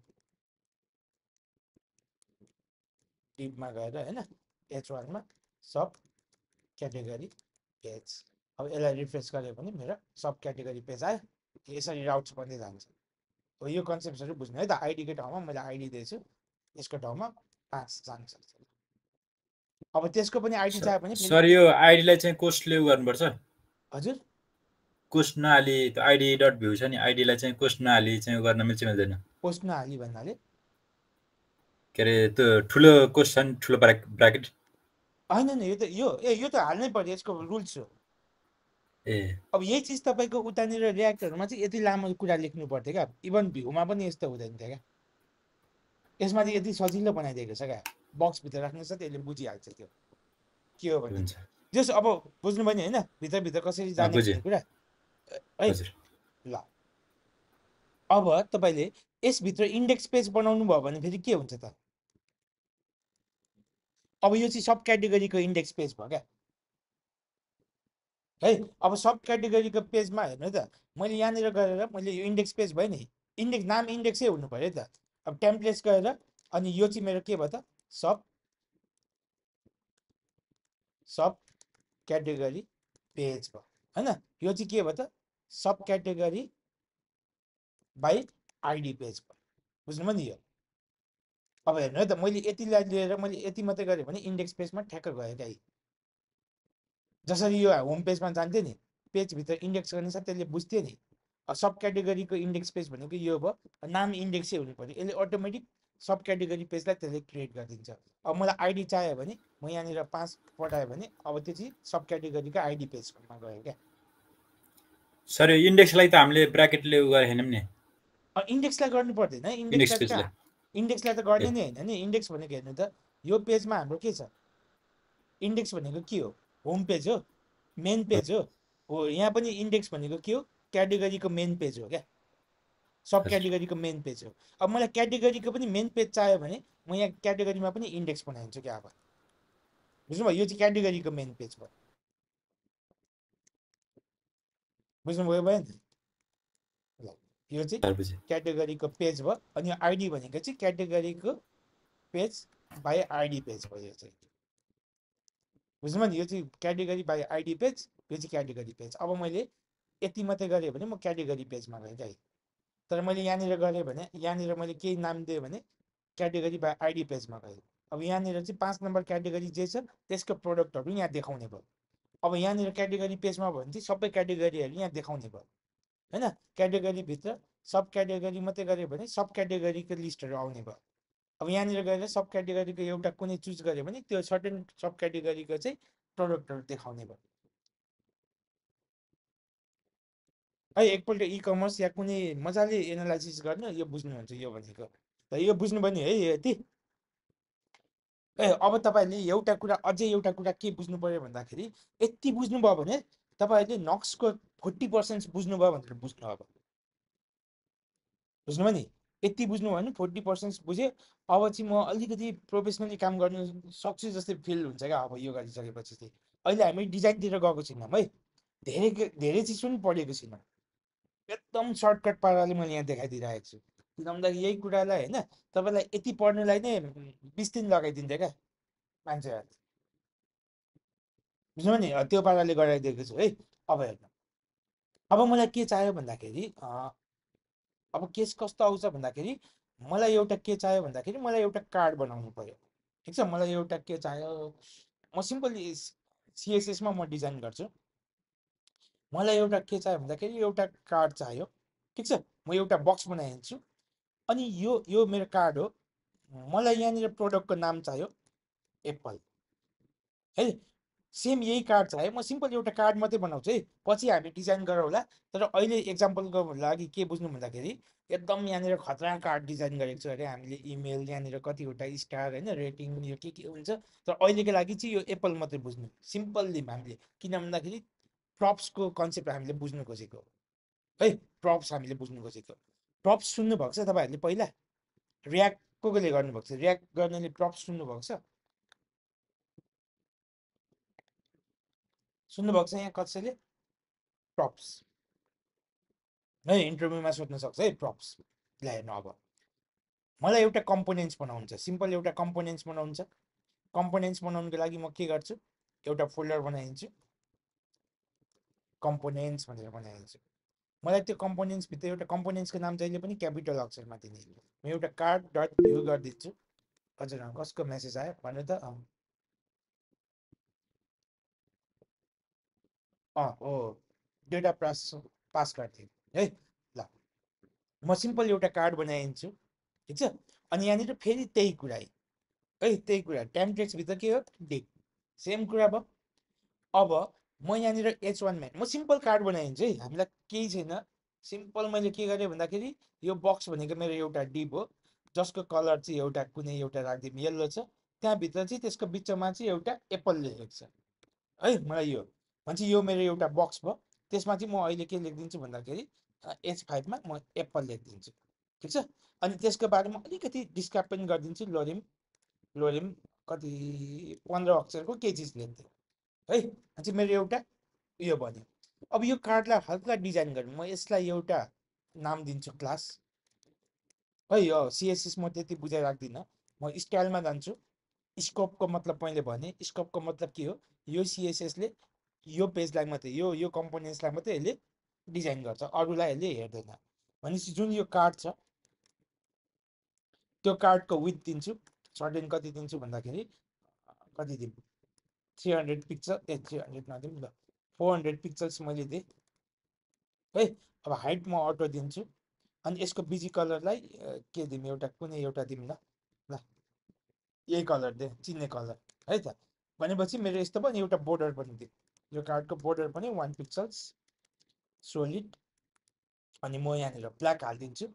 टिपमा गएर होइन एच वानमा सब क्याटेगोरी पेज, अब यसलाई रिफ्रेस गऱ्यो भने मेरो सब क्याटेगोरी पेज आयो, यसरी राउट्स बन्दै जान्छ। हो यो कन्सेप्टहरू बुझ्नु है त, आइडीको ठाउँमा मैले आइडी दिएछु, यसको ठाउँमा पाँच जान सक्छ। अब त्यसको पनि आइडी चाहियो भने सर यो आइडीलाई चाहिँ कोस्टले उ गर्नुपर्छ, हजुर कोस्ट नहाली त्यो आइडी डट भ्यू छ नि, आइडीलाई चाहिँ कोस्ट नहाली चाहिँ उ गर्न मिल्छ मिल्दैन? पोस्ट नहाली भन्नाले के अरे त्यो ठुलो कोस्ट छ नि, ठुलो ब्राक ब्राकेट, होइन नि, यो त यो ए यो त हाल्नै पर्यो, यसको रुल्स हो। ए अब यही चिज तपाईँको उतानिर रियाक्टहरूमा चाहिँ यति लामो कुरा लेख्नु पर्थ्यो क्या, इभन भ्यूमा पनि यस्तो हुँदैन थियो क्या, यसमा चाहिँ यति सजिलो बनाइदिएको छ क्या, बक्सभित्र राख्नु छ त्यसले बुझिहाल्छ त्यो के हो भने। हुन्छ, जस अब बुझ्नु पनि होइन भित्रभित्र कसरी जाने बुझेँ भन्ने कुरा है। हजुर। ल अब तपाईँले यसभित्र इन्डेक्स पेज बनाउनु भयो भने फेरि के हुन्छ त, अब यो चाहिँ सब क्याटेगोरीको इन्डेक्स पेज भयो क्या है। अब सब क्याटेगोरीको पेजमा हेर्नु त, मैले यहाँनिर गएर मैले यो इन्डेक्स पेज भयो नि, इन्डेक्स नाम इन्डेक्सै हुनु पऱ्यो नि त। अब टेम्प्लेट्स गएर अनि यो चाहिँ मेरो के भयो त सब सब क्याटेगोरी पेज भयो होइन, यो चाहिँ के भयो त सब क्याटेगोरी बाई आइडी पेज भयो, बुझ्नुभयो नि यो। अब हेर्नु है त, मैले यतिलाई लिएर मैले यति मात्रै गरेँ भने इन्डेक्स पेजमा ठ्याक्क गयो क्या, जसरी यो होम पेजमा जान्थ्यो नि, पेजभित्र इन्डेक्स गर्ने साथ त्यसले बुझ्थ्यो नि, सब क्याटेगोरीको इन्डेक्स पेज भनेको यो भयो, नाम इन्डेक्सै हुनु पऱ्यो, यसले अटोमेटिक सब क्याटेगोरी पेजलाई त्यसले क्रिएट गरिदिन्छ। अब मलाई आइडी चाहियो भने म यहाँनिर पाँच पठाएँ भने अब त्यो चाहिँ सब क्याटेगोरीको आइडी पेजमा गयो क्या। सर यो इन्डेक्सलाई त हामीले ब्राकेटले उ गरे हैनौँ नि, इन्डेक्सलाई गर्नु पर्दैन, इन्डेक्स इन्डेक्सलाई पेजलाई त इन्डेक्सलाई त गर्ने नै होइन नि। इन्डेक्स भनेको हेर्नु त, यो पेजमा हाम्रो के छ, इन्डेक्स भनेको के हो, होम पेज हो, मेन पेज हो हो यहाँ पनि इन्डेक्स भनेको के हो, क्याटेगोरीको मेन पेज हो क्या, सब क्याटेगोरीको मेन पेज हो। अब मलाई क्याटेगोरीको पनि मेन पेज चाहियो भने म यहाँ क्याटेगोरीमा पनि इन्डेक्स बनाइदिन्छु क्या। अब बुझ्नुभयो, यो चाहिँ क्याटेगोरीको मेन पेज भयो, बुझ्नुभयो भयो नि। ल यो चाहिँ क्याटेगोरीको पेज भयो, अनि आइडी भनेको चाहिँ क्याटेगोरीको पेज बाई आइडी पेज भयो, यो चाहिँ बुझ्नुभयो नि। यो चाहिँ क्याटेगोरी बाई आइडी पेज, यो चाहिँ क्याटेगोरी पेज। अब मैले यति मात्रै गरेँ भने म क्याटेगोरी पेजमा गएँ क्या, तर मैले यहाँनिर गरेँ भने यहाँनिर मैले केही नाम दिएँ भने क्याटेगोरी बाई आइडी पेजमा गएँ। अब यहाँनिर चाहिँ पाँच नम्बर क्याटेगोरी जे छ त्यसको प्रोडक्टहरू यहाँ देखाउने भयो। अब यहाँनिर क्याटेगोरी पेजमा भयो भने चाहिँ सबै क्याटेगोरीहरू यहाँ देखाउने भयो होइन, क्याटेगोरीभित्र सब क्याटेगोरी मात्रै गऱ्यो भने सब क्याटेगोरीको लिस्टहरू आउने भयो। अब यहाँनिर गएर सब क्याटेगोरीको एउटा कुनै चुज गऱ्यो भने त्यो सर्टेन सब क्याटेगोरीको चाहिँ प्रोडक्टहरू देखाउने भयो। है एकपल्ट इ कमर्स या कुनै मजाले एनालाइसिस गर्न यो बुझ्नुहुन्छ यो भनेको त यो बुझ्नुभयो नि है यति ए अब तपाईँहरूले एउटा कुरा अझै एउटा कुरा के बुझ्नु पर्यो भन्दाखेरि यति बुझ्नुभयो भने तपाईँहरूले नक्सको फोर्टी पर्सेन्ट बुझ्नुभयो भनेर बुझ्नु अब बुझ्नुभयो नि यति बुझ्नुभयो भने फोर्टी पर्सेन्ट बुझेँ अब चाहिँ म अलिकति प्रोफेसनली काम गर्नु सक्छु जस्तै फिल हुन्छ क्या अब यो गरिसकेपछि चाहिँ अहिले हामी डिजाइनतिर गएको छैनौँ है धेरै धेरै चिज पनि पढेको छैनौँ एकदम सर्टकट पाराले मैले यहाँ देखाइदिइरहेको छु किन भन्दाखेरि यही कुरालाई होइन तपाईँलाई यति पढ्नुलाई नै बिस दिन लगाइदिन्थ्यो क्या मान्छेहरूले बुझ्नु नि त्यो पाराले गराइदिएको छु है अब हेर्नु अब मलाई के चाहियो भन्दाखेरि अब केस कस्तो आउँछ भन्दाखेरि मलाई एउटा के चाहियो भन्दाखेरि मलाई एउटा कार्ड बनाउनु पर्यो ठिक छ मलाई एउटा के चाहियो म सिम्पली सिएसएसमा म डिजाइन गर्छु मलाई एउटा के चाहियो भन्दाखेरि एउटा कार्ड चाहियो ठिक छ म एउटा बक्स बनाइदिन्छु अनि यो यो मेरो कार्ड हो मलाई यहाँनिर प्रोडक्टको नाम चाहियो एप्पल है सेम यही कार्ड चाहियो म सिम्पल एउटा कार्ड मात्रै बनाउँछु है पछि हामी डिजाइन गरौँला तर अहिले एक्जाम्पलको लागि के बुझ्नु भन्दाखेरि एकदम यहाँनिर खतरा कार्ड डिजाइन गरेको छु अरे हामीले इमेल यहाँनिर कतिवटा स्टार होइन रेटिङ यो के के हुन्छ तर अहिलेको लागि चाहिँ यो एप्पल मात्रै बुझ्नु सिम्पल्ली हामीले किन भन्दाखेरि प्रप्सको कन्सेप्ट हामीले बुझ्नु खोजेको है प्रप्स हामीले बुझ्नु खोजेको प्रप्स सुन्नुभएको छ तपाईँहरूले पहिला रियाक्ट को कोले गर्नुभएको छ रियाक्ट गर्नेले प्रप्स सुन्नुभएको छ सुन्नुभएको छ यहाँ कसैले प्रप्स है इन्टरभ्यूमा सोध्न सक्छ है प्रप्स ल हेर्नु अब मलाई एउटा कम्पोनेन्ट्स बनाउनु छ सिम्पल एउटा कम्पोनेन्ट्स बनाउनु छ कम्पोनेन्ट्स बनाउनुको लागि म के गर्छु एउटा फोल्डर बनाइदिन्छु कम्पोनेन्ट्स भनेर बनाइदिन्छु मलाई त्यो कम्पोनेन्ट्स भित्र एउटा कम्पोनेन्ट्सको नाम जहिले पनि क्यापिटल अक्षरमा दिने म एउटा कार्ड डट भ्यू गरिदिन्छु हजुर कसको मेसेज आयो भन्नु त अँ ओ डेटा पास पास गर्थेँ है ल म सिम्पल एउटा कार्ड बनाइदिन्छु ठिक छ अनि यहाँनिर फेरि त्यही कुरा है त्यही कुरा टेम्पलेट्सभित्र के हो डेट सेम कुरा भयो अब म यहाँनिर एच वान म्यान म सिम्पल कार्ड बनाइदिन्छु है हामीलाई केही छैन सिम्पल मैले के गरेँ भन्दाखेरि यो बक्स भनेको मेरो एउटा डिप हो जसको कलर चाहिँ एउटा कुनै एउटा राखिदिउँ येल्लो छ त्यहाँभित्र चाहिँ त्यसको बिचमा चाहिँ एउटा एप्पल लेखेको छ है मलाई यो भन्छ यो मेरो एउटा बक्स भयो त्यसमा चाहिँ म अहिले के लेखिदिन्छु भन्दाखेरि एच फाइभमा म एप्पल लेखिदिन्छु ठिक छ अनि त्यसको बारेमा अलिकति डिस्क्राइब पनि गरिदिन्छु लोरिम लोरिम कति पन्ध्र अक्षरको के चिज लेख्थेँ है चाहिँ मेरो एउटा उयो भन्यो अब यो कार्डलाई हल्का डिजाइन गर्नु म यसलाई एउटा नाम दिन्छु क्लास है यो सिएसएस म त्यति बुझाइ राख्दिनँ म स्टाइलमा जान्छु स्कोपको मतलब मैले भने स्कोपको मतलब के हो यो सिएसएसले यो पेजलाई मात्रै यो यो कम्पोनेन्ट्सलाई मात्रै यसले डिजाइन गर्छ अरूलाई यसले हेर्दैन भनेपछि जुन यो कार्ड छ त्यो कार्डको विथ दिन्छु सर्टेन कति दिन्छु भन्दाखेरि कति दिउँ थ्री हन्ड्रेड पिक्चर ए थ्री हन्ड्रेड नदिउँ ल फोर हन्ड्रेड पिक्चर्स मैले दिएँ है अब हाइट म अटो दिन्छु अनि यसको बिजी कलरलाई के दिउँ एउटा कुनै एउटा दिउँ ल ल यही कलर दे चिन्ने कलर है त भनेपछि मेरो यस्तो पनि एउटा बोर्डर पनि दिउँ यो कार्डको बोर्डर पनि वान पिक्सल्स सोलिड अनि म यहाँनिर ब्ल्याक हालिदिन्छु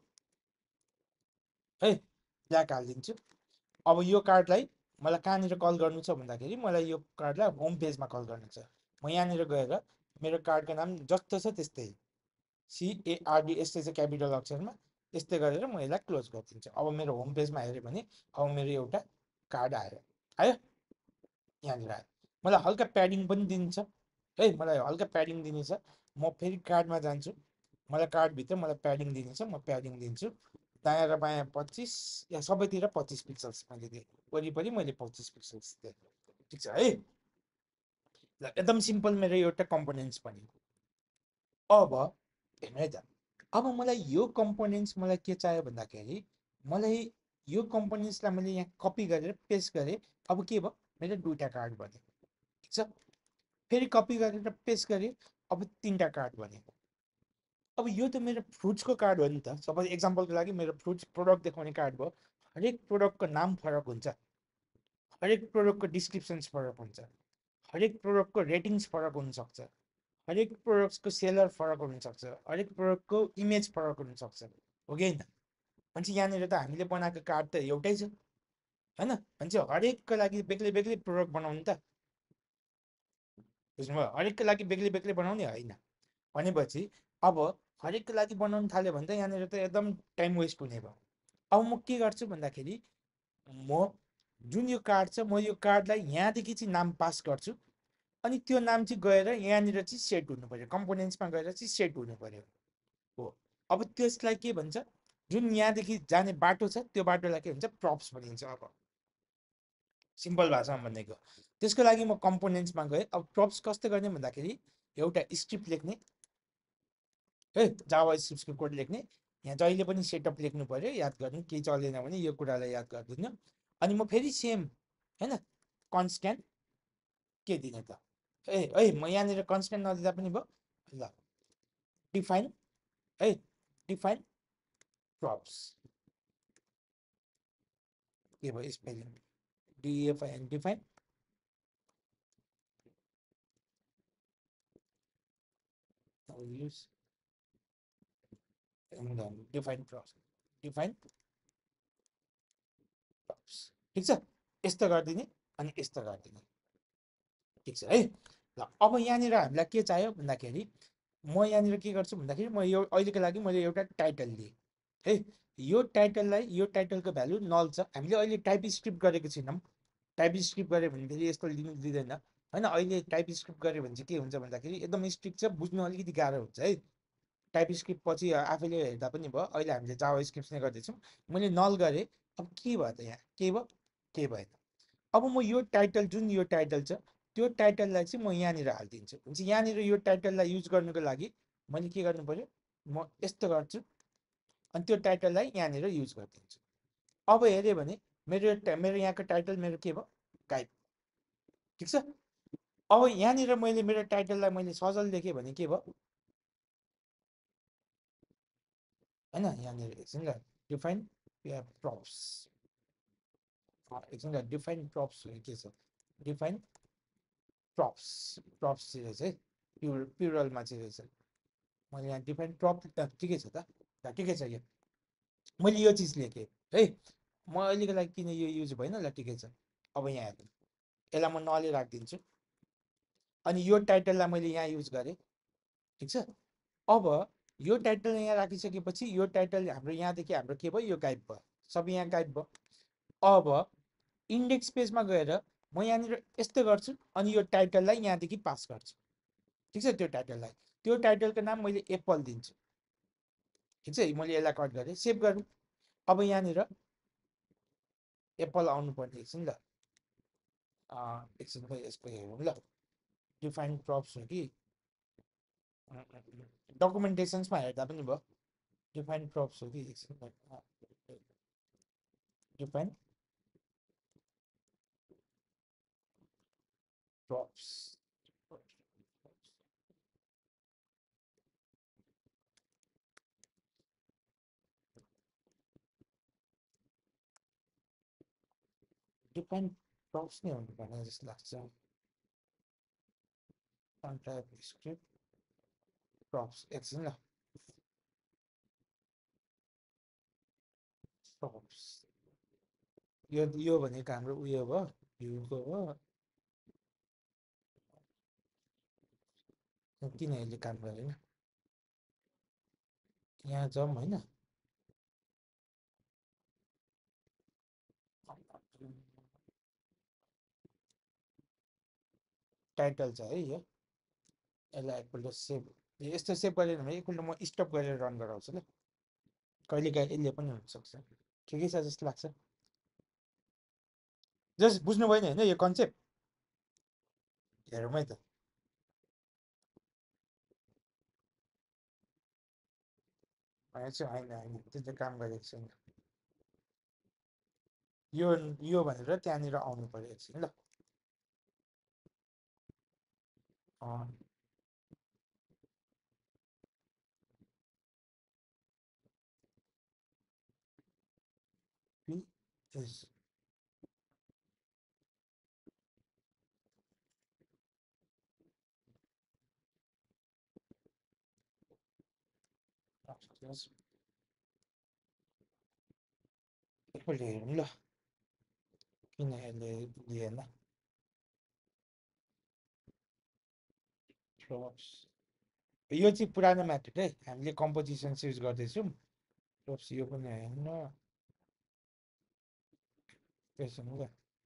है ब्ल्याक हालिदिन्छु अब यो कार्डलाई मलाई कहाँनिर कल गर्नु छ भन्दाखेरि मलाई यो कार्डलाई होम पेजमा कल गर्नु छ म यहाँनिर गएर मेरो कार्डको नाम जस्तो छ त्यस्तै सिएआरडी यस्तै छ क्यापिटल अक्षरमा यस्तै गरेर म यसलाई क्लोज गरिदिन्छु अब मेरो होम पेजमा हेऱ्यो भने अब मेरो एउटा कार्ड आयो आयो यहाँनिर आयो मलाई हल्का प्याडिङ पनि दिन्छ है मलाई हल्का प्याडिङ दिने छ म फेरि कार्डमा जान्छु मलाई कार्डभित्र मलाई प्याडिङ दिने छ म प्याडिङ दिन्छु दायाँ र बायाँ पच्चिस या सबैतिर पच्चिस पिक्सल्स मैले दिएँ वरिपरि मैले पच्चिस पिक्सल्स दिएँ ठिक छ है ल एकदम सिम्पल मेरो एउटा कम्पोनेन्ट्स पनि अब हेर्नु है त अब मलाई यो कम्पोनेन्ट्स मलाई के चाहियो भन्दाखेरि मलाई यो कम्पोनेन्ट्सलाई मैले यहाँ कपी गरेर पेस्ट गरेँ अब के भयो मेरो दुईवटा कार्ड बन्यो ठिक छ फेरि कपी गरेर पेस्ट गरेँ अब तिनवटा कार्ड बन्यो अब यो त मेरो फ्रुट्सको कार्ड हो नि त सपोज एक्जाम्पलको लागि मेरो फ्रुट्स प्रोडक्ट देखाउने कार्ड भयो हरेक प्रोडक्टको नाम फरक हुन्छ हरेक प्रोडक्टको डिस्क्रिप्सन्स फरक हुन्छ हरेक प्रोडक्टको रेटिङ्स फरक हुनसक्छ हरेक प्रोडक्ट्सको सेलर फरक हुनसक्छ, हरेक प्रोडक्टको इमेज फरक हुनसक्छ, हो कि होइन? भनेपछि यहाँनिर त हामीले बनाएको कार्ड त एउटै छ होइन? भनेपछि हरेकको लागि बेग्लै बेग्लै प्रोडक्ट बनाउनु त, बुझ्नुभयो? हरेकको लागि बेग्लै बेग्लै बनाउने होइन। भनेपछि अब हरेकको लागि बनाउनु थाल्यो भने त यहाँनिर त एकदम टाइम वेस्ट हुने भयो। अब म के गर्छु भन्दाखेरि म जुन यो कार्ड छ म यो कार्डलाई यहाँदेखि चाहिँ नाम पास गर्छु, अनि त्यो नाम चाहिँ गएर यहाँनिर चाहिँ सेट हुनु पऱ्यो, कम्पोनेन्ट्समा गएर चाहिँ सेट हुनु पऱ्यो। हो, अब त्यसलाई के भन्छ, जुन यहाँदेखि जाने बाटो छ त्यो बाटोलाई के भन्छ, प्रप्स भनिन्छ। अब सिम्पल भाषामा भनेको त्यसको लागि म कम्पोनेन्ट्समा गएँ। अब प्रप्स कस्तो गर्ने भन्दाखेरि एउटा स्क्रिप्ट लेख्ने है, जावा स्क्रिप्टको कोड लेख्ने, यहाँ जहिले पनि सेटअप लेख्नु पऱ्यो, याद गर्नु, केही चलेन भने यो कुरालाई याद गरिदिनु। अनि म फेरि सेम होइन कन्स्ट्यान्ट के दिने त, ए है म यहाँनिर कन्स्ट्यान्ट नदिँदा पनि भयो ल, डिफाइन है, डिफाइन प्रप्स के भयो spelling, D F I N, define use define props, define props, ठिक छ? यस्तो गरिदिने अनि यस्तो गरिदिने, ठिक छ है। ल अब यहाँनिर हामीलाई के चाहियो भन्दाखेरि म यहाँनिर के गर्छु भन्दाखेरि म यो अहिलेको लागि मैले एउटा टाइटल लिएँ है, यो टाइटललाई, यो टाइटलको भ्यालु नल छ। हामीले अहिले टाइप स्क्रिप्ट गरेको छैनौँ, टाइप स्क्रिप्ट गऱ्यो भने फेरि यस्तो लिनु दिँदैन होइन। अहिले टाइप स्क्रिप्ट गऱ्यो भने चाहिँ के हुन्छ भन्दाखेरि एकदम स्ट्रिक्ट छ, बुझ्नु अलिकति गाह्रो हुन्छ है। टाइप स्क्रिप्ट पछि आफैले हेर्दा पनि भयो, अहिले हामीले जावा स्क्रिप्ट नै गर्दैछौँ। मैले नल गरेँ, अब के भयो त, यहाँ के भयो, के भएन। अब म यो टाइटल, जुन यो टाइटल छ त्यो टाइटललाई चाहिँ म यहाँनिर हालिदिन्छु। हुन्छ, यहाँनिर यो टाइटललाई युज गर्नुको लागि मैले के गर्नु पऱ्यो, म यस्तो गर्छु अनि त्यो टाइटललाई यहाँनिर युज गरिदिन्छु। अब हेऱ्यो भने मेरो मेरो यहाँको टाइटल मेरो के भयो, गाइड, ठिक छ? अब यहाँनिर मैले मेरो टाइटललाई मैले सजल लेखेँ भने के भयो होइन, यहाँनिर एकछिन ल, डिफाइन प्रप्स, एकछिन ल, डिफाइन प्रप्स के छ, डिफाइन प्रप्स, प्रप्स चाहिँ रहेछ है, प्युर प्युरलमा चाहिँ रहेछ। मैले यहाँ डिफाइन प्रप ठिकै छ त, ठिकै छ, यो मैले यो चिज लेखेँ है। म अहिलेको लागि किन यो युज भएन, ल ठिकै छ। अब यहाँ हेर्नु, यसलाई म नले राखिदिन्छु अनि यो टाइटललाई मैले यहाँ युज गरेँ, ठिक छ? अब यो टाइटल यहाँ राखिसकेपछि यो टाइटल हाम्रो यहाँदेखि हाम्रो के भयो, यो गाइड भयो, सब यहाँ गाइड भयो। अब इन्डेक्स पेजमा गएर म यहाँनिर यस्तो गर्छु अनि यो टाइटललाई यहाँदेखि पास गर्छु, ठिक छ? त्यो टाइटललाई, त्यो टाइटलको नाम मैले एप्पल दिन्छु, ठिक छ? मैले यसलाई कट गरेँ, सेभ गरौँ। अब यहाँनिर एप्पल आउनु पर्ने, एकछिन ल, एकछिन खोइ यसको हेरौँ ल, डिफाइन प्रप्स हो कि डकुमेन्टेसन्समा हेर्दा पनि भयो, डिफाइन प्रप्स हो कि, एकछिन डिफाइन प्रप्स, डिफाइन प्रप्स नै हुनुपर्ने जस्तो लाग्छ, टाइप स्क्रिप्ट प्रप्स, एकछिन ल, प्रप्स यो यो भनेको हाम्रो उयो भयो, भ्यूको भयो, किन यसले काम गरेन, यहाँ जाउँ होइन, टाइटल छ है यो, यसलाई एकपल्ट सेभ, यस्तो सेभ गरेन भने एकपल्ट म स्टप गरेर रन गराउँछु ल, कहिलेकाहीँ यसले पनि हुनसक्छ, ठिकै छ जस्तो लाग्छ। जस्ट बुझ्नुभयो नि होइन यो कन्सेप्ट, हेरौँ है त, होइन चाहिँ होइन होइन त्यो चाहिँ काम गरेको छैन, यो यो भनेर त्यहाँनिर आउनु पऱ्यो, एकछिन ल, पिएस एकपल्ट हेरौँ ल किन यसले लिएन props यो चाहिँ पुरानो म्याथड है हामीले कम्पोजिसन युज गर्दैछौँ props यो पनि हेर्नु त्यसो ल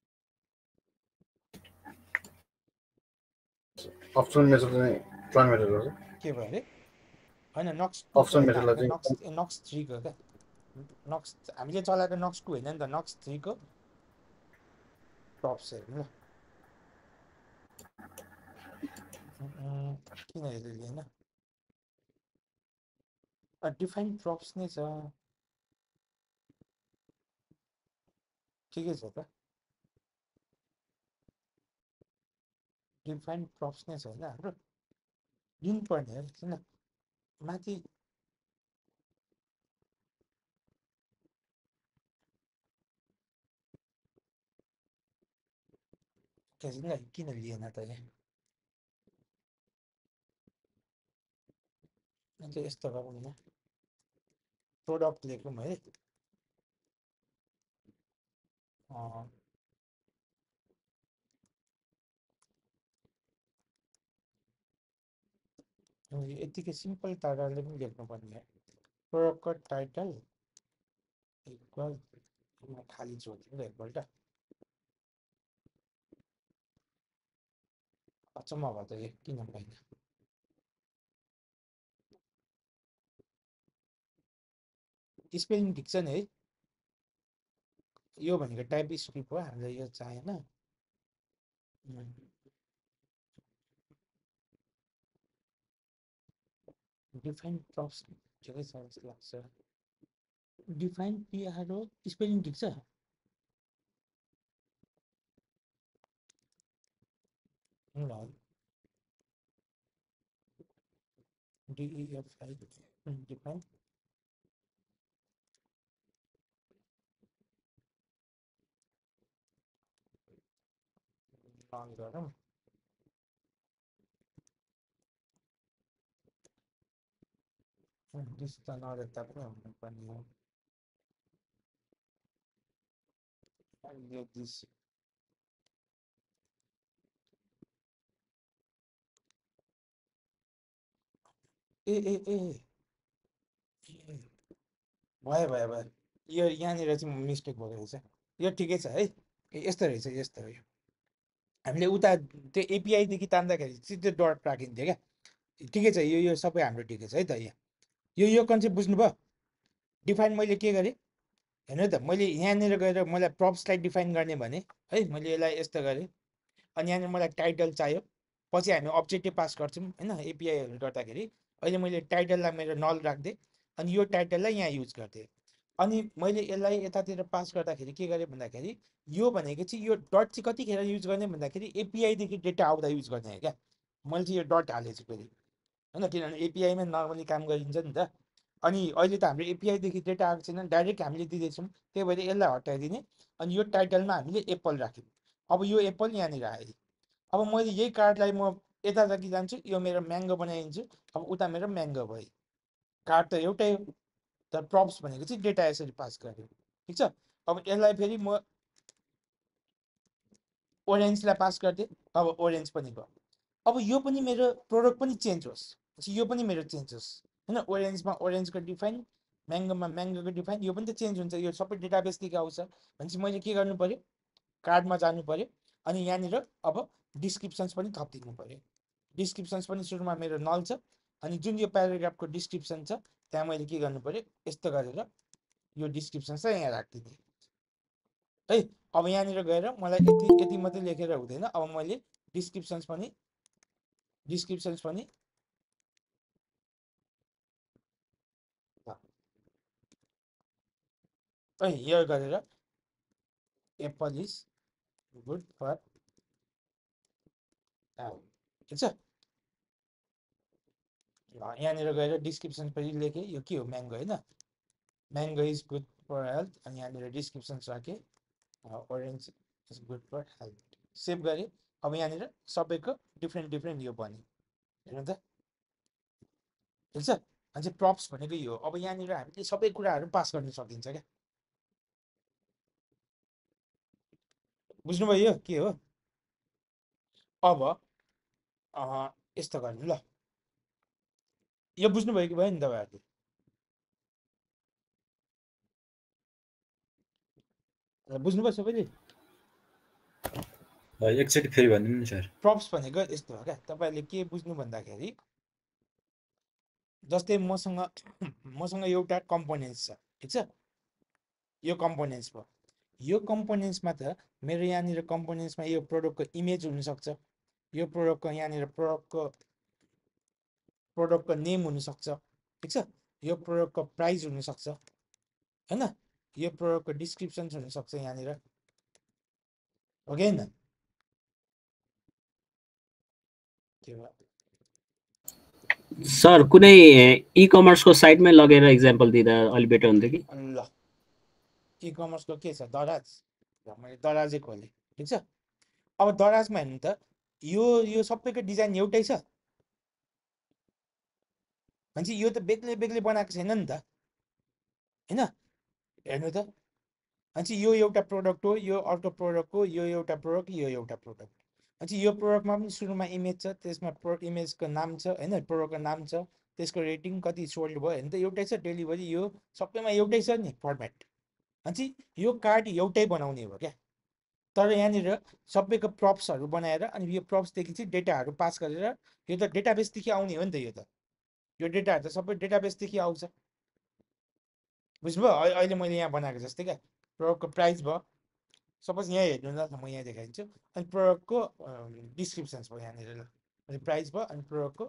अप्सन मेथड चाहिँ प्लान मेथड हो के भयो अरे होइन नक्स टूको अप्सन होइन मेथडलाई हामीलाई चाहिँ नक्स नक्स थ्रीको क्या नक्स हामीले चलाएको नक्स टू होइन नि त नक्स थ्रीको प्रप्स हेर्नु ल किन यसले लिएन डिफाइन प्रप्स नै छ ठिकै छ त डिफाइन प्रप्स नै छ होइन हाम्रो लिनुपर्ने हो किन माथि किन लिएन त यहाँ अन्त यस्तो गरौँ न प्रोडक्ट लेखौँ है यतिकै सिम्पल ताराले पनि लेख्नुपर्ने प्रोडक्टको टाइटल इक्वल खाली जोडिदिउँ ल एकपल्ट अचम्म भयो त यो किन भएन स्पेलिङ ठिक छ नि है यो भनेको टाइप स्क्रिप्ट हो हामीलाई यो चाहिएन डिफाइन प्रप्स ठिकै छ जस्तो लाग्छ डिफाइन पिआरओ स्पेलिङ ठिक छ ल डिइएफआई डिफाइन लङ गरौँ दिस त नदेख्दा पनि हुनुपर्ने हो दिस ए ए ए भयो भयो भयो यो यहाँनिर चाहिँ मिस्टेक भएको रहेछ यो ठिकै छ है यस्तो रहेछ यस्तो हो यो हामीले उता त्यो एपिआईदेखि तान्दाखेरि चाहिँ त्यो डट राखिन्थ्यो क्या ठिकै छ यो यो सबै हाम्रो ठिकै छ है त यहाँ यो यो कन्सेप्ट बुझ्नुभयो डिफाइन मैले के गरेँ हेर्नु त मैले यहाँनिर गएर मलाई प्रप्सलाई डिफाइन गर्ने भने है मैले यसलाई यस्तो गरेँ अनि यहाँनिर मलाई टाइटल चाहियो पछि हामी अब्जेक्टिभ पास गर्छौँ होइन एपिआईहरू गर्दाखेरि अहिले मैले टाइटललाई मेरो नल राखिदिएँ अनि यो टाइटललाई यहाँ युज गर्थेँ अनि मैले यसलाई यतातिर पास गर्दाखेरि के गरेँ भन्दाखेरि यो भनेको चाहिँ यो डट चाहिँ कतिखेर युज गर्ने भन्दाखेरि एपिआईदेखि डेटा आउँदा युज गर्ने हो क्या मैले चाहिँ यो डट हालेछु फेरि होइन किनभने एपिआईमा नर्मली काम गरिन्छ नि त अनि अहिले त हाम्रो एपिआईदेखि डेटा आएको छैन डाइरेक्ट हामीले दिँदैछौँ त्यही भएर यसलाई हटाइदिने अनि यो टाइटलमा हामीले एप्पल राख्यौँ अब यो एप्पल यहाँनिर आयो अब मैले यही कार्डलाई म यता जति जान्छु यो मेरो म्याङ्गो बनाइदिन्छु अब उता मेरो म्याङ्गो भयो कार्ड त एउटै हो तर प्रप्स भनेको चाहिँ डेटा यसरी पास गर्यो ठिक छ अब यसलाई फेरि म ओरेन्जलाई पास गरिदिएँ अब ओरेन्ज पनि भयो अब यो पनि मेरो प्रोडक्ट पनि चेन्ज होस् यो पनि मेरो चेन्ज होस् होइन ओरेन्जमा ओरेन्जको डिफाइन म्याङ्गोमा म्याङ्गोको डिफाइन यो पनि त चेन्ज हुन्छ यो सबै डेटाबेसदेखि आउँछ भनेपछि मैले के गर्नु पऱ्यो कार्डमा जानु पऱ्यो अनि यहाँनिर अब डिस्क्रिप्सन्स पनि थपिदिनु पऱ्यो डिस्क्रिप्सन्स पनि सुरुमा मेरो नल छ अनि जुन यो प्याराग्राफको डिस्क्रिप्सन छ त्यहाँ मैले के गर्नु पऱ्यो यस्तो गरेर यो डिस्क्रिप्सन चाहिँ यहाँ राखिदिने है अब यहाँनिर गएर मलाई यति यति मात्रै लेखेर हुँदैन अब मैले डिस्क्रिप्सन्स पनि डिस्क्रिप्सन्स पनि है यो गरेर एप्पल इज गुड फर ठिक छ यहाँनिर गएर डिस्क्रिप्सन पनि लेखेँ यो के हो म्याङ्गो होइन mango is good for health अनि यहाँनिर डिस्क्रिप्सन्स राखेँ orange is good for health save गरेँ अब यहाँनिर सबैको डिफ्रेन्ट डिफ्रेन्ट यो बन्यो हेर्नु त ठिक छ अनि चाहिँ प्रप्स भनेको यो अब यहाँनिर हामीले सबै कुराहरू पास गर्न सकिन्छ क्या बुझ्नुभयो के हो अब यस्तो गर्नु ल यो बुझ्नुभयो कि भयो नि तपाईँहरूले बुझ्नुभयो सबैले एकचोटि फेरि भनिदिनु नि सर प्रप्स भनेको यस्तो हो क्या तपाईँहरूले के बुझ्नु भन्दाखेरि जस्तै मसँग मसँग एउटा कम्पोनेन्ट्स छ ठिक छ यो कम्पोनेन्ट्स भयो यो कम्पोनेन्ट्समा त मेरो यहाँनिर कम्पोनेन्ट्समा यो प्रोडक्टको इमेज हुनसक्छ यो प्रोडक्टको यहाँनिर प्रोडक्टको प्रोडक्टको नेम हुनसक्छ ठिक छ यो प्रोडक्टको प्राइस हुनसक्छ होइन यो प्रोडक्टको डिस्क्रिप्सन हुनसक्छ यहाँनिर हो कि होइन के भयो सर कुनै इ कमर्सको साइटमै लगेर इक्जाम्पल दिँदा अलि बेटर हुन्थ्यो कि ल इ कमर्सको के छ दराज मैले दराजै खोलेँ ठिक छ अब दराजमा हेर्नु त यो यो सबैको डिजाइन एउटै छ मान्छे यो त बेग्लै बेग्लै बनाएको छैन नि त होइन हेर्नु त मान्छे यो एउटा प्रोडक्ट हो यो अर्को प्रोडक्ट हो यो एउटा प्रोडक्ट यो एउटा प्रोडक्ट मान्छे यो प्रोडक्टमा पनि सुरुमा इमेज छ त्यसमा प्रोडक्ट इमेजको नाम छ होइन प्रोडक्टको नाम छ त्यसको रेटिङ कति सोल्ड भयो हेर्नु त एउटै छ डेलिभरी यो सबैमा एउटै छ नि फर्मेट मान्छे यो कार्ड एउटै बनाउने हो क्या तर यहाँनिर सबैको प्रप्सहरू बनाएर अनि यो प्रप्सदेखि चाहिँ डेटाहरू पास गरेर यो त डेटाबेसदेखि आउने हो नि त यो त यो डेटाहरू त सबै डेटाबेसदेखि आउँछ बुझ्नुभयो अहिले मैले यहाँ बनाएको जस्तै क्या प्रोडक्टको प्राइस भयो सपोज यहाँ हेर्नु न म यहाँ देखाइदिन्छु अनि प्रोडक्टको डिस्क्रिप्सन्स भयो यहाँनिर ल अनि प्राइस भयो अनि प्रोडक्टको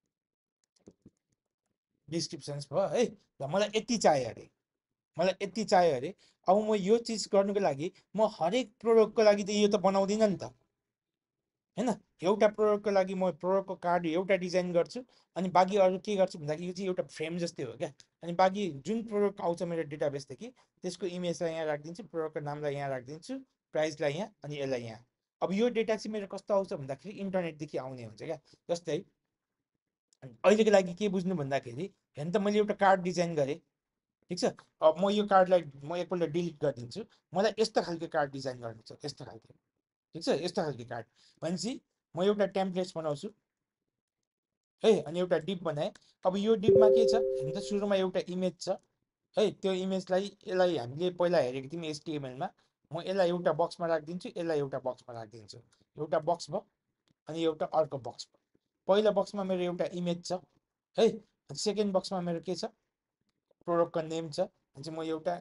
डिस्क्रिप्सन्स भयो है ल मलाई यति चाहियो अरे मलाई यति चाहियो अरे अब म यो चिज गर्नुको लागि म हरेक प्रोडक्टको लागि त यो त बनाउँदिनँ नि त होइन एउटा प्रोडक्टको लागि म प्रोडक्टको कार्ड एउटा डिजाइन गर्छु अनि बाँकी अरू के गर्छु भन्दाखेरि यो चाहिँ एउटा फ्रेम जस्तै हो क्या अनि बाँकी जुन प्रोडक्ट आउँछ मेरो डेटाबेसदेखि त्यसको इमेजलाई यहाँ राखिदिन्छु प्रोडक्टको नामलाई यहाँ राखिदिन्छु प्राइसलाई यहाँ अनि यसलाई यहाँ अब यो डेटा चाहिँ मेरो कस्तो आउँछ भन्दाखेरि इन्टरनेटदेखि आउने हुन्छ क्या जस्तै अहिलेको लागि के बुझ्नु भन्दाखेरि हेर्नु त मैले एउटा कार्ड डिजाइन गरेँ ठिक छ अब म यो कार्डलाई म एकपल्ट डिलिट गरिदिन्छु मलाई यस्तो खालको कार्ड डिजाइन गर्नु छ यस्तो खालको ठिक छ यस्तो खालको कार्ड भनेपछि म एउटा टेम्प्लेट्स बनाउँछु है अनि एउटा डिप बनाएँ अब यो डिपमा के छ हेर्नु त सुरुमा एउटा इमेज छ है त्यो इमेजलाई यसलाई हामीले पहिला हेरेको थियौँ एचटिएमएलमा म यसलाई एउटा बक्समा राखिदिन्छु यसलाई एउटा बक्समा राखिदिन्छु एउटा बक्स भयो अनि एउटा अर्को बक्स भयो पहिलो बक्समा मेरो एउटा इमेज छ है सेकेन्ड बक्समा मेरो के छ प्रोडक्टको नेम छ भने चाहिँ म एउटा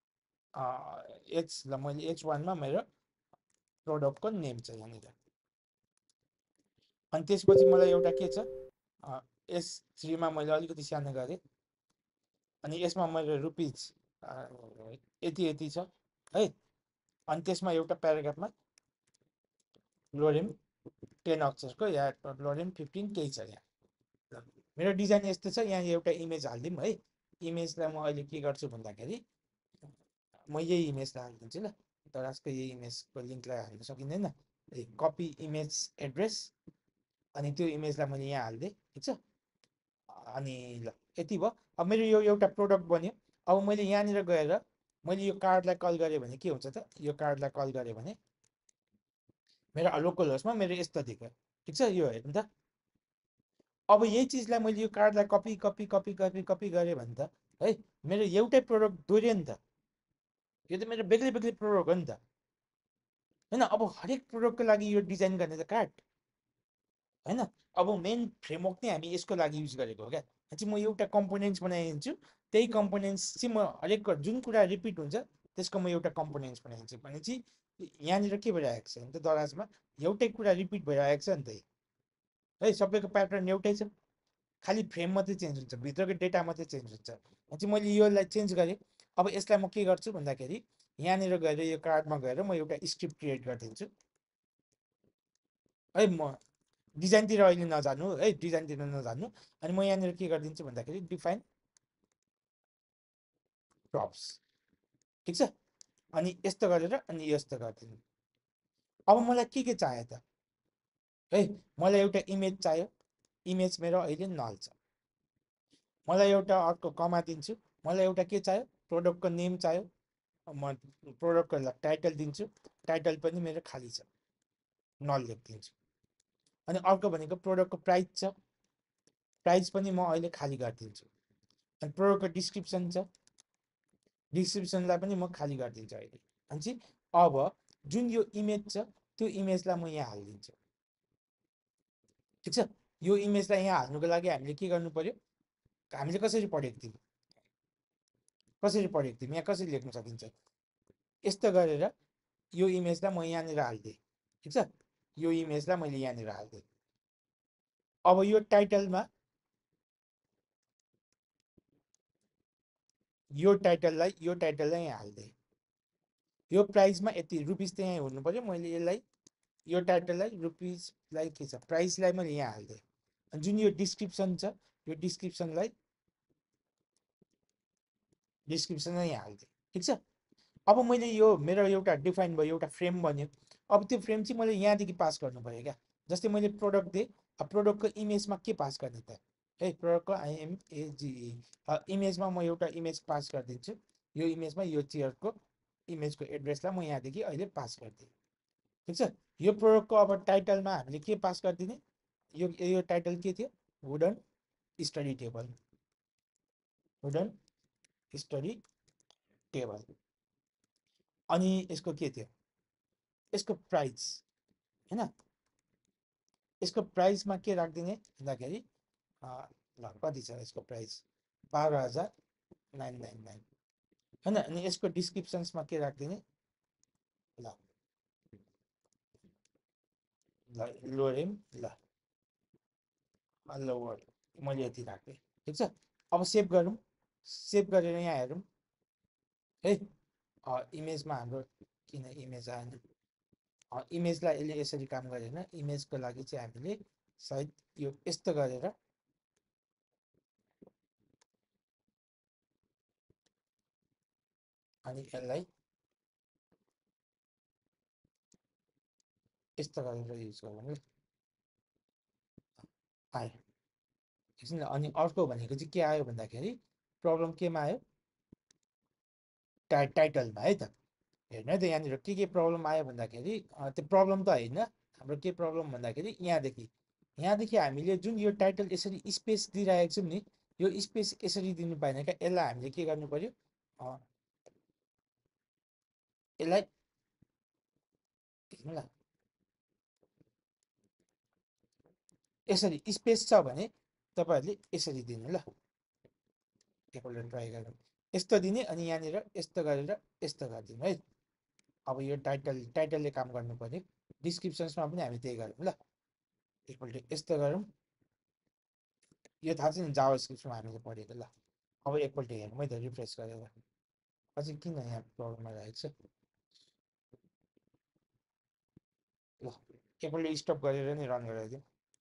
एच ल मैले एच वानमा मेरो प्रोडक्टको नेम छ यहाँनिर अनि त्यसपछि मलाई एउटा के छ एस थ्रीमा मैले अलिकति सानो गरेँ अनि यसमा मेरो रुपिज यति यति छ है अनि त्यसमा एउटा प्याराग्राफमा लोरेम टेन अक्षरको या लोरेम फिफ्टिन केही छ यहाँ मेरो डिजाइन यस्तो छ यहाँ एउटा इमेज हालिदिउँ है इमेजलाई म अहिले के गर्छु भन्दाखेरि म यही इमेजलाई हालिदिन्छु ल तर आजको यही इमेजको लिङ्कलाई हाल्न सकिँदैन कपी इमेज एड्रेस अनि त्यो इमेजलाई मैले यहाँ हालिदिएँ ठिक छ अनि ल यति भयो अब मेरो यो एउटा प्रोडक्ट बन्यो अब मैले यहाँनिर गएर मैले यो कार्डलाई कल गरेँ भने के हुन्छ त यो कार्डलाई कल गरेँ भने मेरो लोकल होस्टमा मेरो यस्तो देख्यो ठिक छ यो हेर्नु त अब यही चिजलाई मैले यो कार्डलाई copy copy copy copy copy गरेँ भने त है मेरो एउटै प्रोडक्ट दोहोऱ्यो नि त यो त मेरो बेग्लै बेग्लै प्रोडक्ट हो नि त होइन अब हरेक प्रोडक्टको लागि यो डिजाइन गर्ने त कार्ड होइन अब मेन फ्रेमवर्क नै हामी यसको लागि युज गरेको हो क्या चाहिँ म एउटा कम्पोनेन्ट्स बनाइदिन्छु त्यही कम्पोनेन्ट्स चाहिँ म हरेक जुन कुरा रिपिट हुन्छ त्यसको म एउटा कम्पोनेन्ट्स बनाइदिन्छु भनेपछि यहाँनिर के भइरहेको छ भने त दराजमा एउटै कुरा रिपिट भइरहेको छ नि त है सबैको प्याटर्न एउटै छ खालि फ्रेम मात्रै चेन्ज हुन्छ भित्रको डेटा मात्रै चेन्ज हुन्छ चाहिँ मैले योलाई चेन्ज गरेँ अब यसलाई म के गर्छु भन्दाखेरि यहाँनिर गएर यो कार्डमा गएर म एउटा स्क्रिप्ट क्रिएट गरिदिन्छु है म डिजाइनतिर अहिले नजानु है डिजाइनतिर नजानु अनि म यहाँनिर के गरिदिन्छु भन्दाखेरि डिफाइन प्रप्स ठिक छ अनि यस्तो गरेर अनि यस्तो गरिदिनु अब मलाई के के चाहियो त है मलाई एउटा इमेज चाहियो इमेज मेरो अहिले नल छ मलाई एउटा अर्को कमा दिन्छु, मलाई एउटा के चाहियो प्रोडक्टको नेम चाहियो, म प्रोडक्टको टाइटल दिन्छु, टाइटल पनि मेरो खाली छ नल लेखिदिन्छु। अनि अर्को भनेको प्रोडक्टको प्राइस छ, प्राइस पनि म अहिले खाली गरिदिन्छु। अनि प्रोडक्टको डिस्क्रिप्सन छ, डिस्क्रिप्सनलाई पनि म खाली गरिदिन्छु अहिले। भनेपछि अब जुन यो इमेज छ त्यो इमेजलाई म यहाँ हालिदिन्छु। ठिक छ, यो इमेजलाई यहाँ हाल्नुको लागि हामीले के गर्नु पर्यो, हामीले कसरी पढेको थियौँ कसरी पढेको थियौँ यहाँ कसरी लेख्न सकिन्छ, यस्तो गरेर यो इमेजलाई म यहाँनिर हालिदिएँ। ठिक छ, यो इमेजलाई मैले यहाँनिर हालिदिएँ। अब यो टाइटलमा यो टाइटललाई यो टाइटललाई यहाँ हालिदिएँ। यो प्राइसमा यति रुपिस त यहाँ हुनु पर्यो, मैले यसलाई यो टाइटललाई रुपिसलाई के छ प्राइसलाई मैले यहाँ हालिदिएँ। अनि जुन यो डिस्क्रिप्सन छ यो डिस्क्रिप्सनलाई डिस्क्रिप्सनलाई यहाँ हालिदिएँ। ठिक छ, अब मैले यो मेरो एउटा डिफाइन भयो, एउटा फ्रेम बन्यो। अब त्यो फ्रेम चाहिँ मैले यहाँदेखि पास गर्नु पऱ्यो क्या। जस्तै मैले प्रोडक्ट दिएँ, अब प्रोडक्टको इमेजमा के पास गर्ने त, है प्रोडक्टको आइएमएजिई इमेजमा म एउटा इमेज पास गरिदिन्छु। यो इमेजमा यो चेयरको इमेजको एड्रेसलाई म यहाँदेखि अहिले पास गरिदिएँ। ठिक छ, यो प्रोडक्टको अब टाइटलमा हामीले के पास गरिदिने, यो यो टाइटल के थियो, wooden study table, wooden study table. अनि यसको के थियो, यसको प्राइस हैन, यसको प्राइसमा के राखिदिने भन्दाखेरि ल कति छ यसको प्राइस बाह्र हजार नाइन नाइन नाइन होइन। अनि यसको डिस्क्रिप्सन्समा के राखिदिने, ल ल लोरेम ल हेलो वर्ल्ड मैले यति राखेँ। ठिक छ, अब सेभ गरौँ, सेभ गरेर यहाँ हेरौँ है। इमेजमा हाम्रो किन इमेज आएन, इमेजलाई यसले यसरी काम गरेन। इमेजको लागि चाहिँ हामीले सायद यो यस्तो गरेर अनि यसलाई यस्तो गरेर युज गरौँ आयो एकछिन। अनि अर्को भनेको चाहिँ के आयो भन्दाखेरि प्रब्लम केमा आयो, टाइ टाइटलमा है त। हेर्नु है त यहाँनिर के के प्रब्लम आयो भन्दाखेरि त्यो प्रब्लम त होइन, हाम्रो के प्रब्लम भन्दाखेरि यहाँदेखि यहाँदेखि हामीले जुन यो टाइटल यसरी स्पेस दिइरहेको छौँ नि, यो स्पेस यसरी दिनु पाएन क्या। यसलाई हामीले के गर्नु पर्यो, यसलाई ल यसरी स्पेस छ भने तपाईँहरूले यसरी दिनु ल, एकपल्ट ट्राई गरौँ यस्तो दिने। अनि यहाँनिर यस्तो गरेर यस्तो गरिदिनु है। अब यो टाइटल टाइटलले काम गर्नु पर्यो, डिस्क्रिप्सन्समा पनि हामी त्यही गरौँ ल। एकपल्ट यस्तो गरौँ, यो थाहा छ नि जावा स्क्रिप्टमा हामीले पढेको ल। अब एकपल्ट हेरौँ है त रिफ्रेस गरेर, अझै किन यहाँ प्रब्लम आइरहेको छ। ल एकपल्ट स्टप गरेर नै रन गराइदिउँ।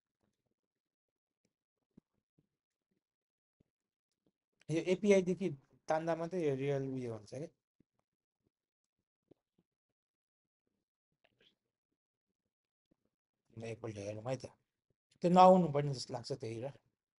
यो एपिआईदेखि तान्दा मात्रै यो रियल उयो हुन्छ क्या। एकपल्ट हेरौँ है त, त्यो नआउनु पर्ने जस्तो लाग्छ त्यही र।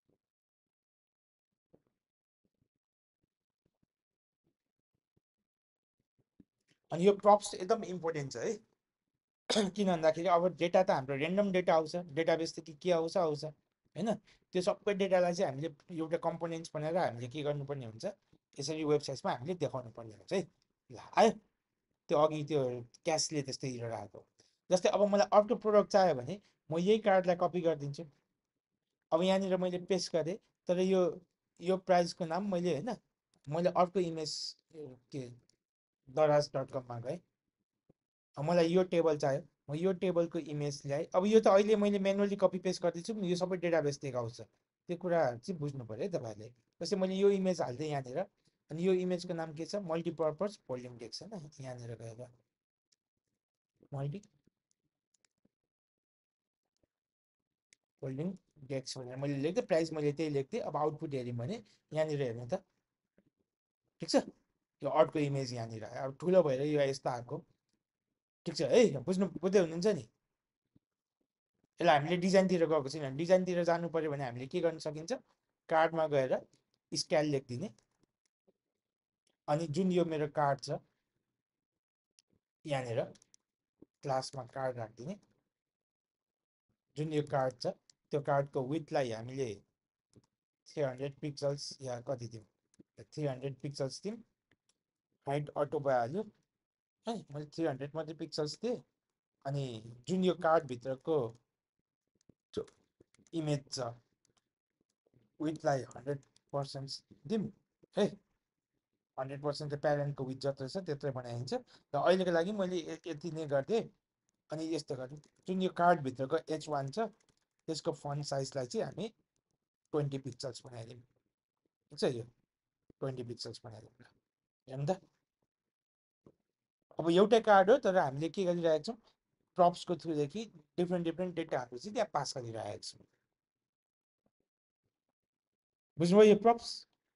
अनि यो प्रप्स एकदम इम्पोर्टेन्ट छ है, किन भन्दाखेरि अब डेटा त हाम्रो ऱ्यान्डम डेटा आउँछ, डेटाबेसदेखि के आउँछ आउँछ होइन। त्यो सबै डेटालाई चाहिँ हामीले एउटा कम्पोनेन्ट्स बनाएर हामीले के गर्नुपर्ने हुन्छ, यसरी वेबसाइटमा हामीले देखाउनु पर्ने हुन्छ है। ल आयो, त्यो अघि त्यो क्यासले त्यस्तै एरर आएको। जस्तै अब मलाई अर्को प्रोडक्ट चाहियो भने म यही कार्डलाई कपी गरिदिन्छु। अब यहाँनिर मैले पेस्ट गरेँ, तर यो यो प्राइसको नाम मैले होइन मैले अर्को इमेज के दराज डट कममा गएँ, मलाई यो टेबल चाहियो, म यो टेबलको इमेज ल्याएँ। अब यो त अहिले मैले मेनुअली कपी पेस्ट गरिदिन्छु नि, यो सबै डेटाबेस देखाउँछ। त्यो कुराहरू चाहिँ बुझ्नु पऱ्यो है तपाईँहरूले। जस्तै मैले यो इमेज हाल्थेँ यहाँनिर, अनि यो इमेजको नाम के छ, मल्टिपर्पज फोल्डिङ डेस्क होइन। यहाँनिर गएर मल्टी फोल्डिङ डेस्क भनेर मैले लेख्थेँ, प्राइस मैले त्यही लेख्थेँ। अब आउटपुट हेऱ्यौँ भने यहाँनिर हेर्नु त, ठिक छ, यो अर्को इमेज यहाँनिर अब ठुलो भएर यो यस्तो आएको। ठिक छ है, बुझ्नु बुझ्दै हुनुहुन्छ नि। यसलाई हामीले डिजाइनतिर गएको छैन, डिजाइनतिर जानु पऱ्यो भने हामीले के गर्न सकिन्छ, कार्डमा गएर स्टाइल लेखिदिने अनि जुन यो मेरो कार्ड छ यहाँनिर क्लासमा कार्ड राखिदिने जुन यो कार्ड छ त्यो कार्डको विथलाई हामीले थ्री हन्ड्रेड पिक्सल्स या कति दिउँ थ्री हन्ड्रेड पिक्सल्स दिउँ हाइट अटो भइहाल्यो है मैले थ्री हन्ड्रेड मात्रै पिक्सल्स दिएँ अनि जुन यो कार्डभित्रको इमेज छ विथलाई हन्ड्रेड पर्सेन्ट दिउँ है हन्ड्रेड पर्सेन्ट त प्यारेन्टको विथ जत्रो छ त्यत्रै बनाइन्छ र अहिलेको लागि मैले यति नै गरिदिएँ अनि यस्तो गर्नु जुन यो कार्डभित्रको एच वान छ त्यसको फन्ट साइजलाई चाहिँ हामी ट्वेन्टी पिक्सल्स बनाइदिउँ ठिक छ यो ट्वेन्टी पिक्सल्स बनाइदिउँ हेर्नु त अब एउटै कार्ड हो तर हामीले के गरिरहेको छौँ प्रप्सको थ्रुदेखि डिफ्रेन्ट डिफ्रेन्ट डेटाहरू चाहिँ त्यहाँ पास गरिरहेको छौँ बुझ्नुभयो यो प्रप्स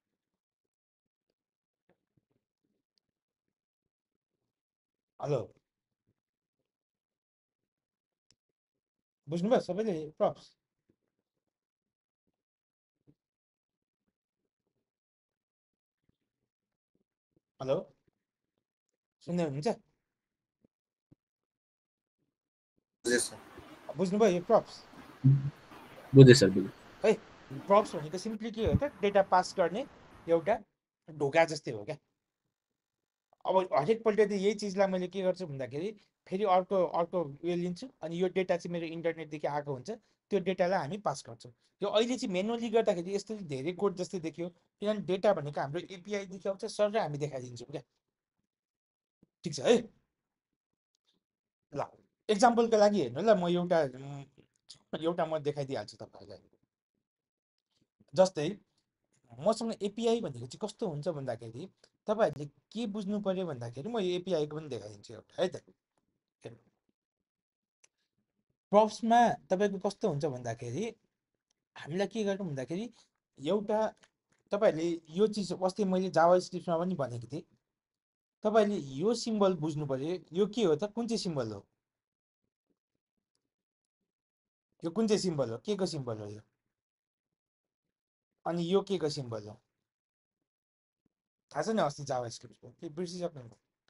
हेलो बुझ्नुभयो सबैले प्रप्स हेलो सुन्दै हुनुहुन्छ बुझ्नुभयो यो प्रप्स बुझेँ सर बुझेँ है प्रप्स भनेको सिम्पली के हो त डेटा पास गर्ने एउटा ढोका जस्तै हो क्या अब हरेकपल्ट त यही चिजलाई मैले के गर्छु भन्दाखेरि फेरि अर्को अर्को उयो लिन्छु अनि यो डेटा चाहिँ मेरो इन्टरनेटदेखि आएको हुन्छ त्यो डेटालाई हामी पास गर्छौँ यो अहिले चाहिँ मेनुअली गर्दाखेरि यस्तो धेरै कोड जस्तै देखियो किनभने डेटा भनेको हाम्रो एपिआईदेखि आउँछ सर र हामी देखाइदिन्छौँ क्या ठिक छ है ल एक्जाम्पलको लागि हेर्नु ल म एउटा एउटा म देखाइदिइहाल्छु तपाईँहरूलाई जस्तै मसँग एपिआई भनेको चाहिँ कस्तो हुन्छ भन्दाखेरि तपाईँहरूले के बुझ्नु पर्यो भन्दाखेरि म यो एपिआईको पनि देखाइदिन्छु एउटा है त प्रप्समा तपाईँको कस्तो हुन्छ भन्दाखेरि हामीलाई के गर्नु भन्दाखेरि एउटा तपाईँहरूले यो चिज अस्ति मैले जावा स्क्रिप्टमा पनि भनेको थिएँ तपाईँहरूले यो सिम्बल बुझ्नु पर्यो यो के हो त कुन चाहिँ सिम्बल हो यो कुन चाहिँ सिम्बल हो के को सिम्बल हो यो अनि यो के को सिम्बल हो थाहा छ नि अस्ति जावा स्क्रिप्टको के बिर्सिसक्नु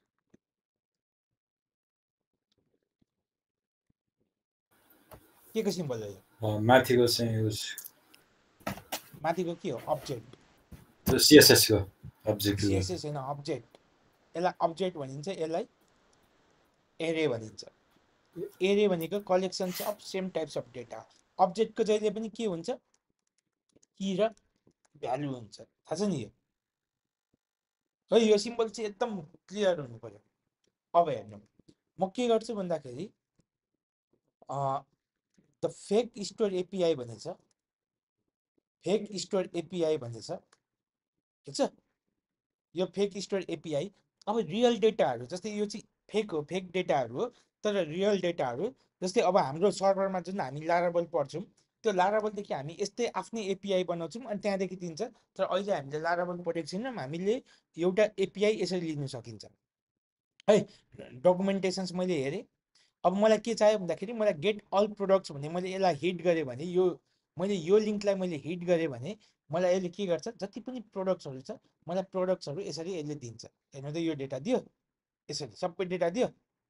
के को सिम्बल हो यो माथिको चाहिँ उस माथिको के हो अब्जेक्ट त्यो सीएसएस को अब्जेक्ट सीएसएस हैन अब्जेक्ट यसलाई अब्जेक्ट भनिन्छ यसलाई एरे भनिन्छ एरे भनेको collections of same types of data अब्जेक्टको जहिले पनि के हुन्छ की र भ्यालु हुन्छ थाहा छ नि यो है यो सिम्बल चाहिँ एकदम क्लियर हुनु पर्यो अब हेर्नु म के गर्छु भन्दाखेरि द फेक स्टोर एपिआई भनेछ फेक स्टोर एपिआई भनेछ ठिक छ यो फेक स्टोर एपिआई अब रियल डेटाहरू जस्तै यो चाहिँ फेक हो फेक डेटाहरू हो तर रियल डेटाहरू जस्तै अब हाम्रो सर्भरमा जुन हामी लाराबल पढ्छौँ त्यो लाराबलदेखि हामी यस्तै आफ्नै एपिआई बनाउँछौँ अनि त्यहाँदेखि दिन्छ तर अहिले हामीले लाराबल पढेको छैनौँ हामीले एउटा एपिआई यसरी लिन सकिन्छ है डकुमेन्टेसन्स मैले हेरेँ अब मलाई के चाहियो भन्दाखेरि मलाई गेट अल प्रोडक्ट्स भने मैले यसलाई हिट गरेँ भने यो मैले यो लिङ्कलाई मैले हिट गरेँ भने मलाई यसले के गर्छ जति पनि प्रोडक्ट्सहरू छ मलाई प्रोडक्ट्सहरू यसरी यसले दिन्छ हेर्नु त यो डेटा दियो यसरी सबै डेटा दियो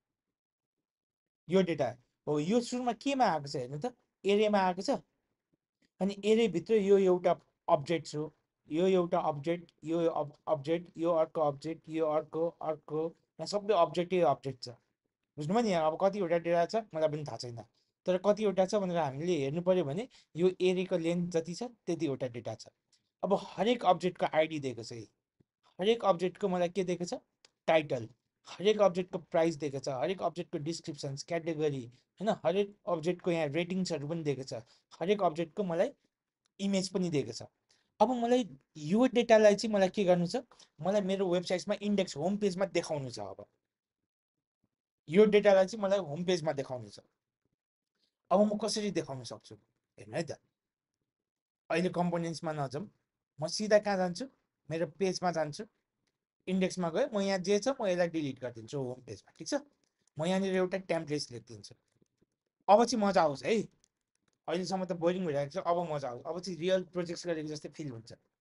यो डेटा हो यो सुरुमा केमा आएको छ हेर्नु त एरेमा आएको छ अनि एरेभित्र यो एउटा अब्जेक्ट हो यो एउटा अब्जेक्ट यो अब्जेक्ट यो अर्को अब्जेक्ट यो अर्को अर्को सबै अब्जेक्टै अब्जेक्ट छ बुझ्नुभयो नि अब कतिवटा डेटा छ मलाई पनि थाहा छैन तर कतिवटा छ भनेर हामीले हेर्नु पर्यो भने यो एरेको लेन्थ जति छ त्यतिवटा डेटा छ अब हरेक अब्जेक्टको आइडी दिएको छ हरेक अब्जेक्टको मलाई के दिएको छ टाइटल हरेक अब्जेक्टको प्राइस दिएको छ हरेक अब्जेक्टको डिस्क्रिप्सन्स क्याटेगोरी होइन हरेक अब्जेक्टको यहाँ रेटिङ्सहरू पनि दिएको छ हरेक अब्जेक्टको मलाई इमेज पनि दिएको छ अब मलाई यो डेटालाई चाहिँ मलाई के गर्नु छ मलाई मेरो वेबसाइटमा इन्डेक्स होम पेजमा देखाउनु छ अब यो डेटालाई चाहिँ मलाई होम पेजमा देखाउनु छ अब म कसरी देखाउन सक्छु हेर्नु है त अहिले कम्पोनेन्ट्समा नजाउँ म सिधा कहाँ जान्छु मेरो पेजमा जान्छु इन्डेक्समा गयो म यहाँ जे छ म यसलाई डिलिट गरिदिन्छु होम पेजमा ठिक छ म यहाँनिर एउटा टेम्प्लेट्स लेखिदिन्छु अब चाहिँ मजा आउँछ है अहिलेसम्म त बोरिङ भइरहेको छ अब मजा आउँछ अब चाहिँ रियल प्रोजेक्ट्स गरेको जस्तै फिल हुन्छ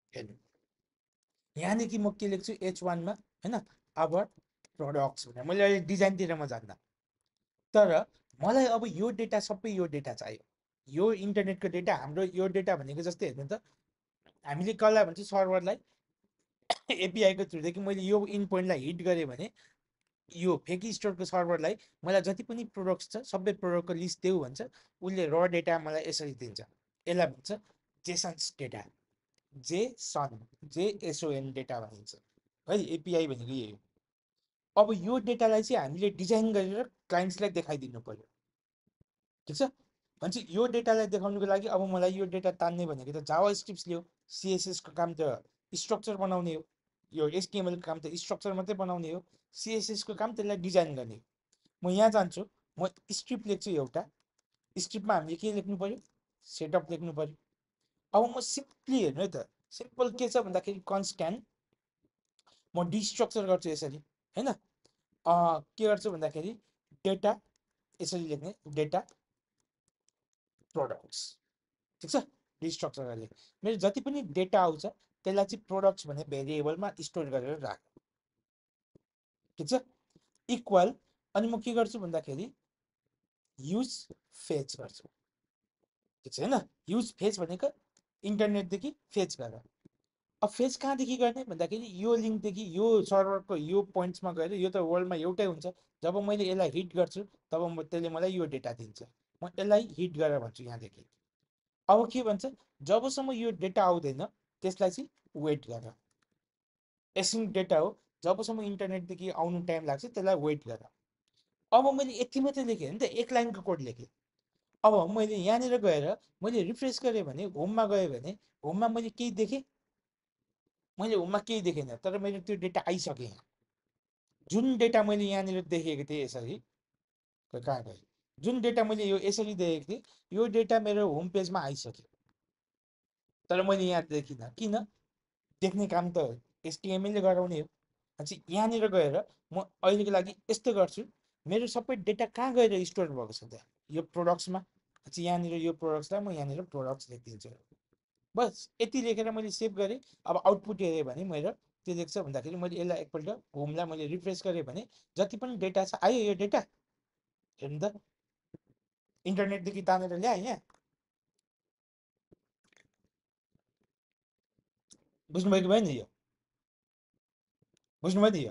हेर्नु यहाँदेखि म के लेख्छु एच वानमा होइन अब प्रडक्ट्स भनेर मैले अहिले डिजाइनतिर म जान्दा तर मलाई अब यो डेटा सबै यो डेटा चाहियो यो इन्टरनेटको डेटा हाम्रो यो डेटा भनेको जस्तै हेर्नु त हामीले कसलाई भन्छ सर्भरलाई एपिआईको थ्रुदेखि मैले यो इन पोइन्टलाई हिट गरेँ भने यो फेकी स्टोरको सर्भरलाई मलाई जति पनि प्रोडक्ट्स छ सबै प्रोडक्टको लिस्ट देऊ भन्छ उसले र डेटा मलाई यसरी दिन्छ यसलाई भन्छ JSONs data JSON J S O N data भनिन्छ है एपिआई भनेको यही हो अब यो डेटालाई चाहिँ हामीले डिजाइन गरेर क्लाइन्ट्सलाई देखाइदिनु पर्यो ठिक छ भनेपछि यो डेटालाई देखाउनुको लागि अब मलाई यो डेटा तान्ने भनेको त जावा स्क्रिप्ट्स लियो सिएसएसको काम त स्ट्रक्चर बनाउने हो यो एचटिएमएलको काम त स्ट्रक्चर मात्रै बनाउने हो सिएसएसको काम त्यसलाई डिजाइन गर्ने हो म यहाँ जान्छु म स्क्रिप्ट लेख्छु एउटा स्क्रिप्टमा हामीले के लेख्नु पर्यो सेटअप लेख्नु पर्यो अब म सिम्पली हेर्नु है त सिम्पल के छ भन्दाखेरि कन्स्ट्यान्ट म डिस्ट्रक्चर गर्छु यसरी होइन के गर्छु भन्दाखेरि डेटा यसरी लेख्ने डेटा प्रोडक्ट्स ठिक छ डिस्ट्रक्चर गर्ने मेरो जति पनि डेटा आउँछ त्यसलाई चाहिँ प्रोडक्ट्स भन्ने भेरिएबलमा स्टोर गरेर राख ठिक छ इक्वल अनि म के गर्छु भन्दाखेरि युज फेच गर्छु ठिक छ होइन युज फेच भनेको इन्टरनेटदेखि फेच गर अब फेच कहाँदेखि गर्ने भन्दाखेरि यो लिङ्कदेखि यो सर्भरको यो पोइन्ट्समा गएर यो त वर्ल्डमा एउटै हुन्छ जब मैले यसलाई हिट गर्छु तब म त्यसले मलाई यो डेटा दिन्छ म यसलाई हिट गरेर भन्छु यहाँदेखि अब के भन्छ जबसम्म यो डेटा आउँदैन त्यसलाई चाहिँ वेट गर एसिङ डेटा हो जबसम्म इन्टरनेटदेखि आउनु टाइम लाग्छ त्यसलाई वेट गर अब मैले यति मात्रै लेखेँ नि त एक लाइनको कोड लेखेँ अब मैले यहाँनिर गएर मैले रिफ्रेस गरेँ भने होममा गएँ भने होममा मैले केही देखेँ मैले होममा केही देखेन तर मेरो त्यो डेटा आइसक्यो यहाँ जुन डेटा मैले यहाँनिर देखेको थिएँ यसरी कहाँ गएँ जुन डेटा मैले यो यसरी देखेको थिएँ यो डेटा मेरो होम पेजमा आइसक्यो तर मैले यहाँ देखिनँ किन देख्ने काम त एचटिएमएलले गराउने हो अनि यहाँनिर गएर म अहिलेको लागि यस्तो गर्छु मेरो सबै डेटा कहाँ गएर स्टोर भएको छ त्यहाँ यो प्रोडक्ट्समा यहाँनिर यो प्रोडक्ट्सलाई म यहाँनिर प्रोडक्ट्स लेखिदिन्छु बस यति लेखेर मैले सेभ गरेँ अब आउटपुट हेरेँ भने मेरो के देख्छ भन्दाखेरि मैले यसलाई एकपल्ट होमलाई मैले रिफ्रेस गरेँ भने जति पनि डेटा छ आयो यो डेटा हेर्नु त इन्टरनेटदेखि तानेर ल्याएँ यहाँ बुझ्नुभएको भयो नि यो बुझ्नुभयो नि यो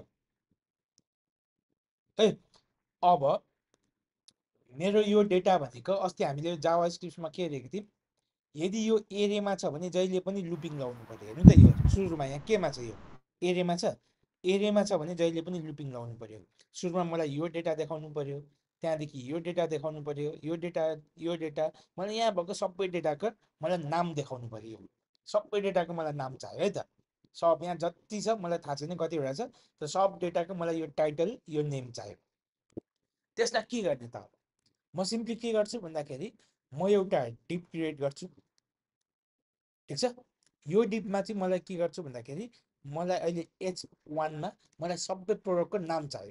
है अब मेरो यो डेटा भनेको अस्ति हामीले जावा स्क्रिप्टमा के हेरेको थियौँ यदि यो एरेमा छ भने जहिले पनि लुपिङ लाउनु पर्यो हेर्नु त यो सुरुमा यहाँ केमा छ यो एरेमा छ एरेमा छ भने जहिले पनि लुपिङ लाउनु पर्यो सुरुमा मलाई यो डेटा देखाउनु पर्यो त्यहाँदेखि यो डेटा देखाउनु पर्यो यो डेटा यो डेटा मलाई यहाँ भएको सबै डेटाको मलाई नाम देखाउनु पर्यो सबै डेटाको मलाई नाम चाहियो है त सब यहाँ जति छ मलाई थाहा छैन कतिवटा छ त सब डेटाको मलाई यो टाइटल यो नेम चाहियो त्यसलाई के गर्ने त म सिम्पली के गर्छु भन्दाखेरि म एउटा डिप क्रिएट गर्छु ठिक छ यो डिपमा चाहिँ मलाई के गर्छु भन्दाखेरि मलाई अहिले एच वानमा मलाई सबै प्रोडक्टको नाम चाहियो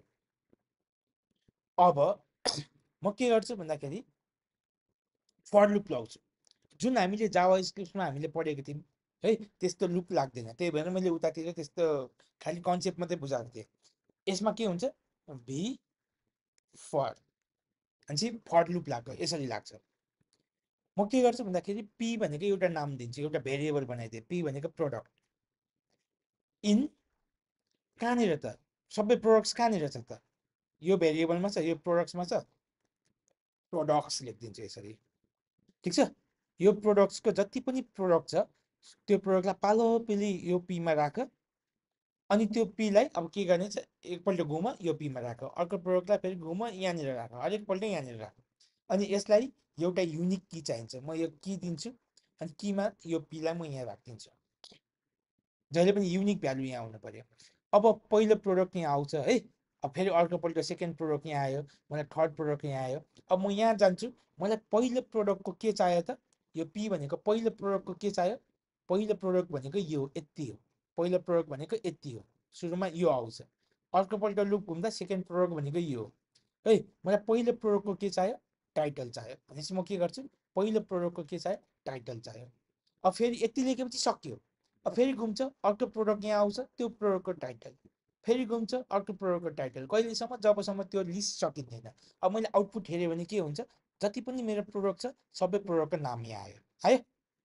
अब म के गर्छु भन्दाखेरि फर लुप लाउँछु जुन हामीले जावा स्क्रिप्टमा हामीले पढेको थियौँ है त्यस्तो लुप लाग्दैन त्यही भएर मैले उतातिर त्यस्तो खालि कन्सेप्ट मात्रै बुझाएको थिएँ यसमा के हुन्छ भी फर अनि फर लुप लाग्छ यसरी लाग्छ म के गर्छु भन्दाखेरि पी भनेको एउटा नाम दिन्छु एउटा भेरिएबल बनाइदिएँ पी भनेको प्रोडक्ट इन कहाँनिर त सबै प्रोडक्ट्स कहाँनिर छ त यो भेरिएबलमा छ यो प्रोडक्ट्समा छ प्रोडक्ट्स लेखिदिन्छु यसरी ठिक छ यो प्रोडक्ट्सको जति पनि प्रोडक्ट छ त्यो प्रोडक्टलाई पालो पिली यो पीमा राख अनि त्यो पीलाई अब के गर्ने छ एकपल्ट घुम यो पीमा राख अर्को प्रोडक्टलाई फेरि घुम यहाँनिर राख हरेकपल्ट यहाँनिर राख अनि यसलाई एउटा युनिक की चाहिन्छ म यो की दिन्छु अनि कीमा यो पीलाई म यहाँ राखिदिन्छु जहिले पनि युनिक भ्यालु यहाँ आउनु पर्यो अब पहिलो प्रोडक्ट यहाँ आउँछ है अब फेरि अर्कोपल्ट सेकेन्ड प्रोडक्ट यहाँ आयो मलाई थर्ड प्रोडक्ट यहाँ आयो अब म यहाँ जान्छु मलाई पहिलो प्रोडक्टको के चाहियो त यो पी भनेको पहिलो प्रोडक्टको के चाहियो पहिलो प्रोडक्ट भनेको यो यति हो पहिलो प्रोडक्ट भनेको यति हो सुरुमा यो आउँछ अर्कोपल्ट लुप घुम्दा सेकेन्ड प्रोडक्ट भनेको यो हो है मलाई पहिलो प्रोडक्टको के चाहियो टाइटल चाहियो भनेपछि म के गर्छु पहिलो प्रोडक्टको के चाहियो टाइटल चाहियो अब फेरि यति लेखेपछि सक्यो अब फेरि घुम्छ अर्को प्रोडक्ट यहाँ आउँछ त्यो प्रोडक्टको टाइटल फेरि घुम्छ अर्को प्रोडक्टको टाइटल कहिलेसम्म जबसम्म त्यो लिस्ट सकिँदैन। अब मैले आउटपुट हेरेँ भने के हुन्छ जति पनि मेरो प्रोडक्ट छ सबै प्रोडक्टको नाम यहाँ आयो आयो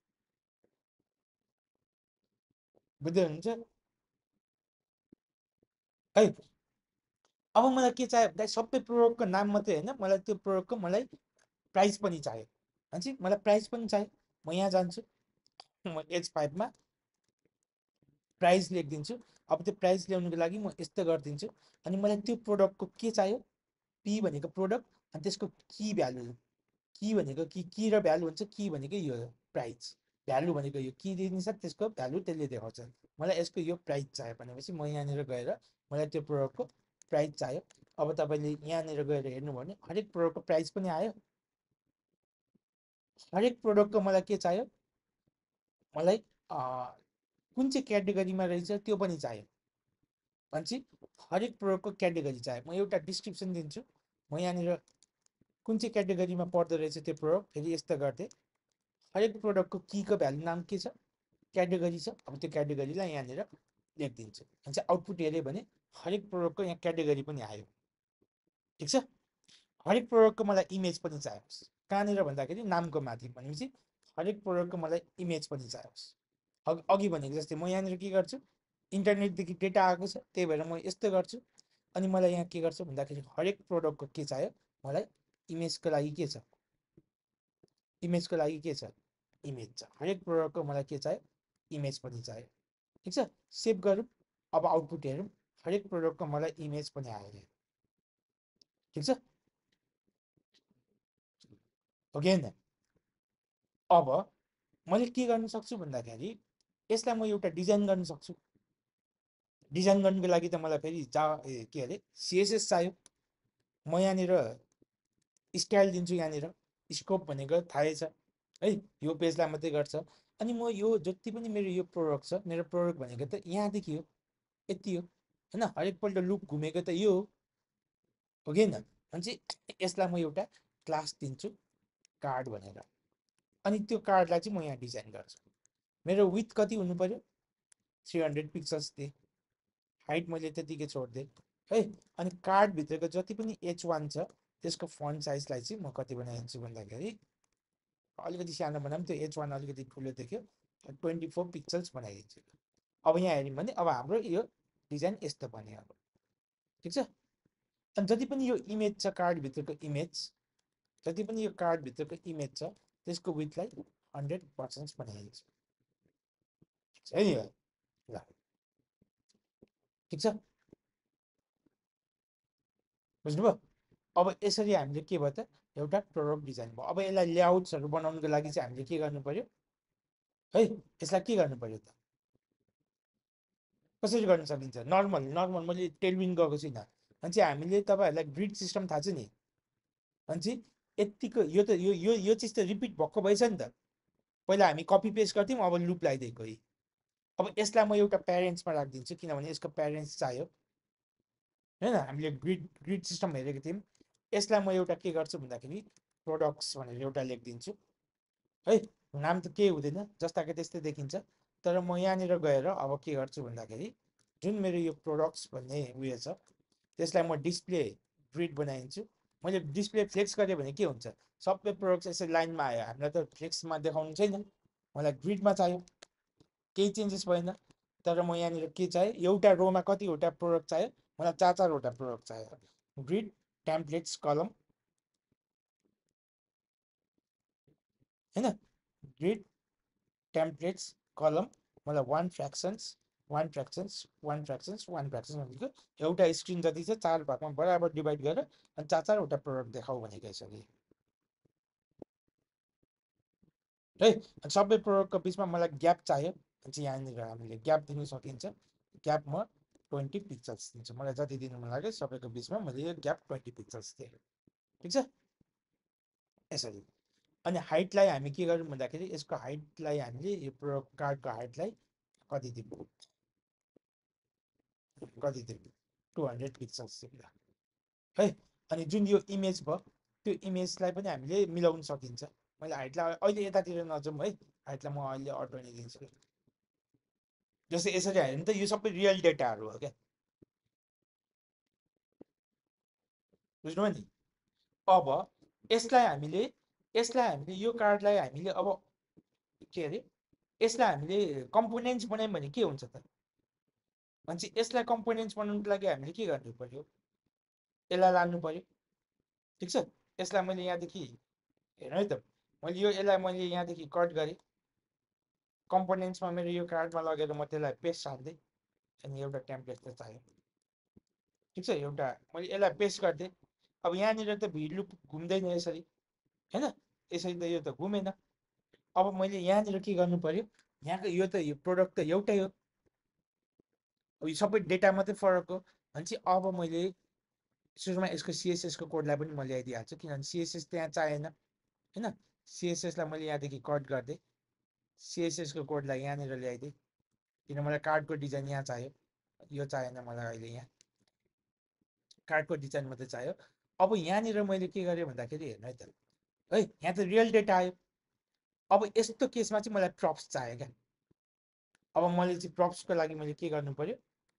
बुझ्दै हुनुहुन्छ है। अब मलाई के चाहियो भन्दा सबै प्रोडक्टको नाम मात्रै होइन मलाई त्यो प्रोडक्टको मलाई प्राइस पनि चाहियो भन्छ मलाई प्राइस पनि चाहियो। म यहाँ जान्छु म एच फाइभमा प्राइस लेखिदिन्छु। अब त्यो प्राइस ल्याउनुको लागि म यस्तो गरिदिन्छु अनि मलाई त्यो प्रोडक्टको के चाहियो पी भनेको प्रोडक्ट अनि त्यसको की भ्यालु की भनेको कि की र भ्यालु हुन्छ की भनेको यो प्राइस भ्यालु भनेको यो की दिन्छ त्यसको भ्यालु त्यसले देखाउँछ। मलाई यसको यो प्राइस चाहियो भनेपछि म यहाँनिर गएर मलाई त्यो प्रोडक्टको प्राइस चाहियो। अब तपाईँले यहाँनिर गएर हेर्नुभयो भने हरेक प्रोडक्टको प्राइस पनि आयो। हरेक प्रोडक्टको मलाई के चाहियो मलाई कुन चाहिँ क्याटेगोरीमा रहेछ त्यो पनि चाहियो भनेपछि हरेक प्रोडक्टको क्याटेगोरी चाहियो। म एउटा डिस्क्रिप्सन दिन्छु म यहाँनिर कुन चाहिँ क्याटेगोरीमा पर्दो रहेछ त्यो प्रोडक्ट फेरि यस्तो गर्थेँ हरेक प्रोडक्टको कीको भ्यालु नाम के छ क्याटेगोरी छ। अब त्यो क्याटेगोरीलाई यहाँनिर लेखिदिन्छु भनेपछि आउटपुट हेऱ्यो भने हरेक प्रोडक्टको यहाँ क्याटेगोरी पनि आयो ठिक छ। हरेक प्रोडक्टको मलाई इमेज पनि चाहियोस् कहाँनिर भन्दाखेरि नामको माथि भनेपछि हरेक प्रोडक्टको मलाई इमेज पनि चाहियोस्। अघि अघि भनेको जस्तै म यहाँनिर के गर्छु इन्टरनेटदेखि डेटा आएको छ त्यही भएर म यस्तो गर्छु अनि मलाई यहाँ के गर्छु भन्दाखेरि हरेक प्रोडक्टको के चाहियो मलाई इमेजको लागि के छ इमेजको लागि के छ इमेज छ। हरेक प्रोडक्टको मलाई के चाहियो इमेज पनि चाहियो ठिक छ। सेभ गरौँ अब आउटपुट हेरौँ हरेक प्रोडक्टको मलाई इमेज पनि आयो ठिक छ हो कि होइन। अब मैले के गर्न सक्छु भन्दाखेरि यसलाई म एउटा डिजाइन गर्न सक्छु। डिजाइन गर्नुको लागि त मलाई फेरि जा ए के अरे सिएसएस चाहियो। म यहाँनिर स्टाइल दिन्छु यहाँनिर स्कोप भनेको थाहै छ है यो पेजलाई मात्रै गर्छ अनि म यो जति पनि मेरो यो प्रोडक्ट छ मेरो प्रोडक्ट भनेको त यहाँदेखि हो यति हो होइन हरेकपल्ट लुप घुमेको त यो हो कि होइन भनेपछि यसलाई म एउटा क्लास दिन्छु कार्ड भनेर अनि त्यो कार्डलाई चाहिँ म यहाँ डिजाइन गर्छु। मेरो विथ कति हुनु पर्यो थ्री हन्ड्रेड पिक्सल्स दिएँ हाइट मैले त्यतिकै छोडिदिएँ है अनि कार्डभित्रको जति पनि एच वान छ त्यसको फन्ट साइजलाई चाहिँ म कति बनाइदिन्छु भन्दाखेरि अलिकति सानो बनाऊँ त्यो एच वान अलिकति ठुलो देख्यो ट्वेन्टी फोर पिक्सल्स बनाइदिन्छु। अब यहाँ हेऱ्यौँ भने अब हाम्रो यो डिजाइन यस्तो बन्यो अब ठिक छ। अनि जति पनि यो इमेज छ कार्डभित्रको इमेज जति पनि यो कार्डभित्रको इमेज छ त्यसको विथलाई हन्ड्रेड पर्सेन्ट बनाइदिन्छु है नि ल ठिक छ बुझ्नुभयो। अब यसरी हामीले के भयो त एउटा प्रोडक्ट डिजाइन भयो। अब यसलाई लेआउट्सहरू बनाउनुको लागि चाहिँ हामीले के गर्नु पर्यो है यसलाई के गर्नु पर्यो त कसरी गर्न सकिन्छ नर्मल नर्मल मैले टेलविन गएको छुइनँ भनेपछि हामीले तपाईँहरूलाई ग्रिड सिस्टम थाहा छ नि भनेपछि यतिको यो त यो यो यो चिज त रिपिट भएको भएछ नि त। पहिला हामी कपी पेस्ट गर्थ्यौँ अब लुप लगाइदिएको है। अब यसलाई म एउटा प्यारेन्ट्समा राखिदिन्छु किनभने यसको प्यारेन्ट्स चाहियो होइन हामीले ग्रिड ग्रिड सिस्टम हेरेको थियौँ। यसलाई म एउटा के गर्छु भन्दाखेरि प्रोडक्ट्स भनेर एउटा लेखिदिन्छु है नाम त केही हुँदैन जस्ताको त्यस्तै देखिन्छ तर म यहाँनिर गएर अब के गर्छु भन्दाखेरि जुन मेरो यो प्रोडक्ट्स भन्ने उयो छ त्यसलाई म डिस्प्ले ग्रिड बनाइदिन्छु। मैले डिस्प्ले फ्लेक्स गरेँ भने के हुन्छ सबै प्रोडक्ट्स यसरी लाइनमा आयो हामीलाई त फ्लेक्समा देखाउनु छैन मलाई ग्रिडमा चाहियो केही चेन्जेस भएन तर म यहाँनिर के चाहियो एउटा रोमा कतिवटा प्रोडक्ट चाहियो मलाई चार चारवटा प्रोडक्ट चाहियो ग्रिड टेम्प्लेट्स कलम होइन ग्रिड टेम्प्लेट्स कलम मलाई one fractions one fractions one fractions one fractions भनेको एउटा स्क्रिन जति चाहिँ चार भागमा बराबर डिभाइड गरेर अनि चार चारवटा प्रोडक्ट देखाऊ भनेको यसरी है। सबै प्रोडक्टको बिचमा मलाई ग्याप चाहियो चाहिँ यहाँनिर हामीले ग्याप दिनु सकिन्छ। ग्याप म ट्वेन्टी पिक्सल्स दिन्छु मलाई जति दिनु मन लाग्यो सबैको बिचमा मैले यो ग्याप ट्वेन्टी पिक्सल्स दिएँ ठिक छ यसरी। अनि हाइटलाई हामी के गर्यौँ भन्दाखेरि यसको हाइटलाई हामीले यो प्रोडक्ट कार्डको हाइटलाई कति दिउँ कति दिउँ टु हन्ड्रेड पिक्सल्स दिउँ है। अनि जुन यो इमेज भयो त्यो इमेजलाई पनि हामीले मिलाउन सकिन्छ। मैले हाइटलाई अहिले यतातिर नजाउँ है हाइटलाई म अहिले अटो नै दिन्छु। जस्तै यसरी हाल्यो भने त यो सबै रियल डेटाहरू हो क्या बुझ्नुभयो नि अब यसलाई हामीले यसलाई हामीले यो कार्डलाई हामीले अब के अरे यसलाई हामीले कम्पोनेन्ट्स बनायौँ भने के हुन्छ त भनेपछि यसलाई कम्पोनेन्ट्स बनाउनुको लागि हामीले के गर्नु पर्यो यसलाई लानु पर्यो ठिक छ यसलाई मैले यहाँदेखि हेर्नु है त मैले यो यसलाई मैले यहाँदेखि कट गरेँ कम्पोनेन्ट्समा मेरो यो कार्डमा लगेर म त्यसलाई पेस्ट हाल्दै अनि एउटा टेम्प्लेट त चाहियो ठिक छ एउटा मैले यसलाई पेस्ट गरिदिएँ अब यहाँनिर त भिड लुप घुम्दैन यसरी होइन यसरी त यो त घुमेन अब मैले यहाँनिर के गर्नु पर्यो यहाँको यो त यो प्रोडक्ट त एउटै हो अब यो सबै डेटा मात्रै फरक हो भनेपछि अब मैले सुरुमा यसको सिएसएसको कोडलाई पनि म ल्याइदिइहाल्छु किनभने सिएसएस त्यहाँ चाहिएन होइन सिएसएसलाई मैले यहाँदेखि कट गरिदिएँ सिएसएसको कोडलाई यहाँनिर ल्याइदिएँ किन मलाई कार्डको डिजाइन यहाँ चाहियो यो चाहिएन मलाई अहिले यहाँ कार्डको डिजाइन मात्रै चाहियो अब यहाँनिर मैले के गरेँ भन्दाखेरि हेर्नु है त है यहाँ त रियल डेटा आयो अब यस्तो केसमा चाहिँ मलाई प्रप्स चाहियो क्या अब मैले चाहिँ प्रप्सको लागि मैले के गर्नु पर्यो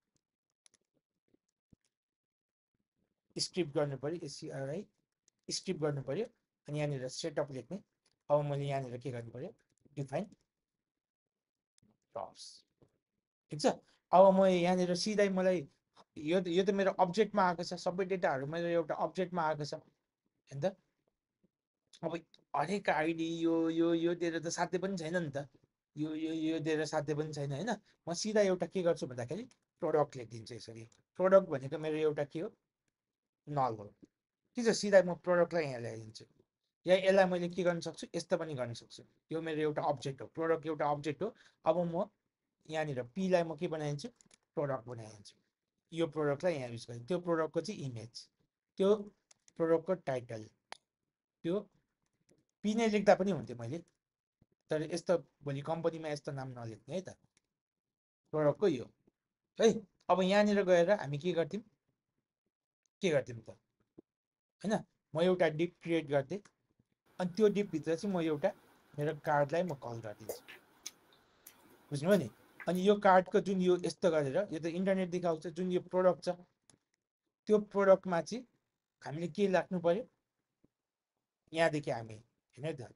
स्क्रिप्ट गर्नु पर्यो एससिआरआई स्क्रिप्ट गर्नु पर्यो अनि यहाँनिर सेटअप लेख्ने अब मैले यहाँनिर के गर्नु पर्यो डिफाइन प्रप्स ठिक छ अब म यहाँनिर सिधै मलाई यो यो त मेरो अब्जेक्टमा आएको छ सबै डेटाहरू मेरो एउटा अब्जेक्टमा आएको छ होइन त अब हरेक आइडी यो यो यो दिएर त साध्य पनि छैन नि त यो यो यो दिएर साध्य पनि छैन होइन म सिधा एउटा के गर्छु भन्दाखेरि प्रोडक्ट लेखिदिन्छु यसरी प्रोडक्ट भनेको मेरो एउटा के हो नल हो ठिक छ सिधा म प्रोडक्टलाई यहाँ ल्याइदिन्छु या यसलाई मैले के गर्न सक्छु यस्तो पनि गर्न सक्छु यो मेरो एउटा अब्जेक्ट हो प्रोडक्ट एउटा अब्जेक्ट हो अब म यहाँनिर पीलाई म के बनाइदिन्छु प्रोडक्ट बनाइदिन्छु यो प्रोडक्टलाई यहाँ युज गरेँ त्यो प्रोडक्टको चाहिँ इमेज त्यो प्रोडक्टको टाइटल त्यो पी नै लेख्दा पनि हुन्थ्यो मैले तर यस्तो भोलि कम्पनीमा यस्तो नाम नलेख्ने है त प्रोडक्टको यो है अब यहाँनिर गएर हामी के गर्थ्यौँ के गर्थ्यौँ त होइन म एउटा डिप क्रिएट गर्थेँ अनि त्यो डिपभित्र चाहिँ म एउटा मेरो कार्डलाई म कल गरिदिन्छु बुझ्नुभयो नि अनि यो कार्डको जुन यो यस्तो गरेर यो त इन्टरनेट देखाउँछ जुन यो प्रोडक्ट छ त्यो प्रोडक्टमा चाहिँ हामीले के राख्नु पर्यो यहाँदेखि हामी होइन त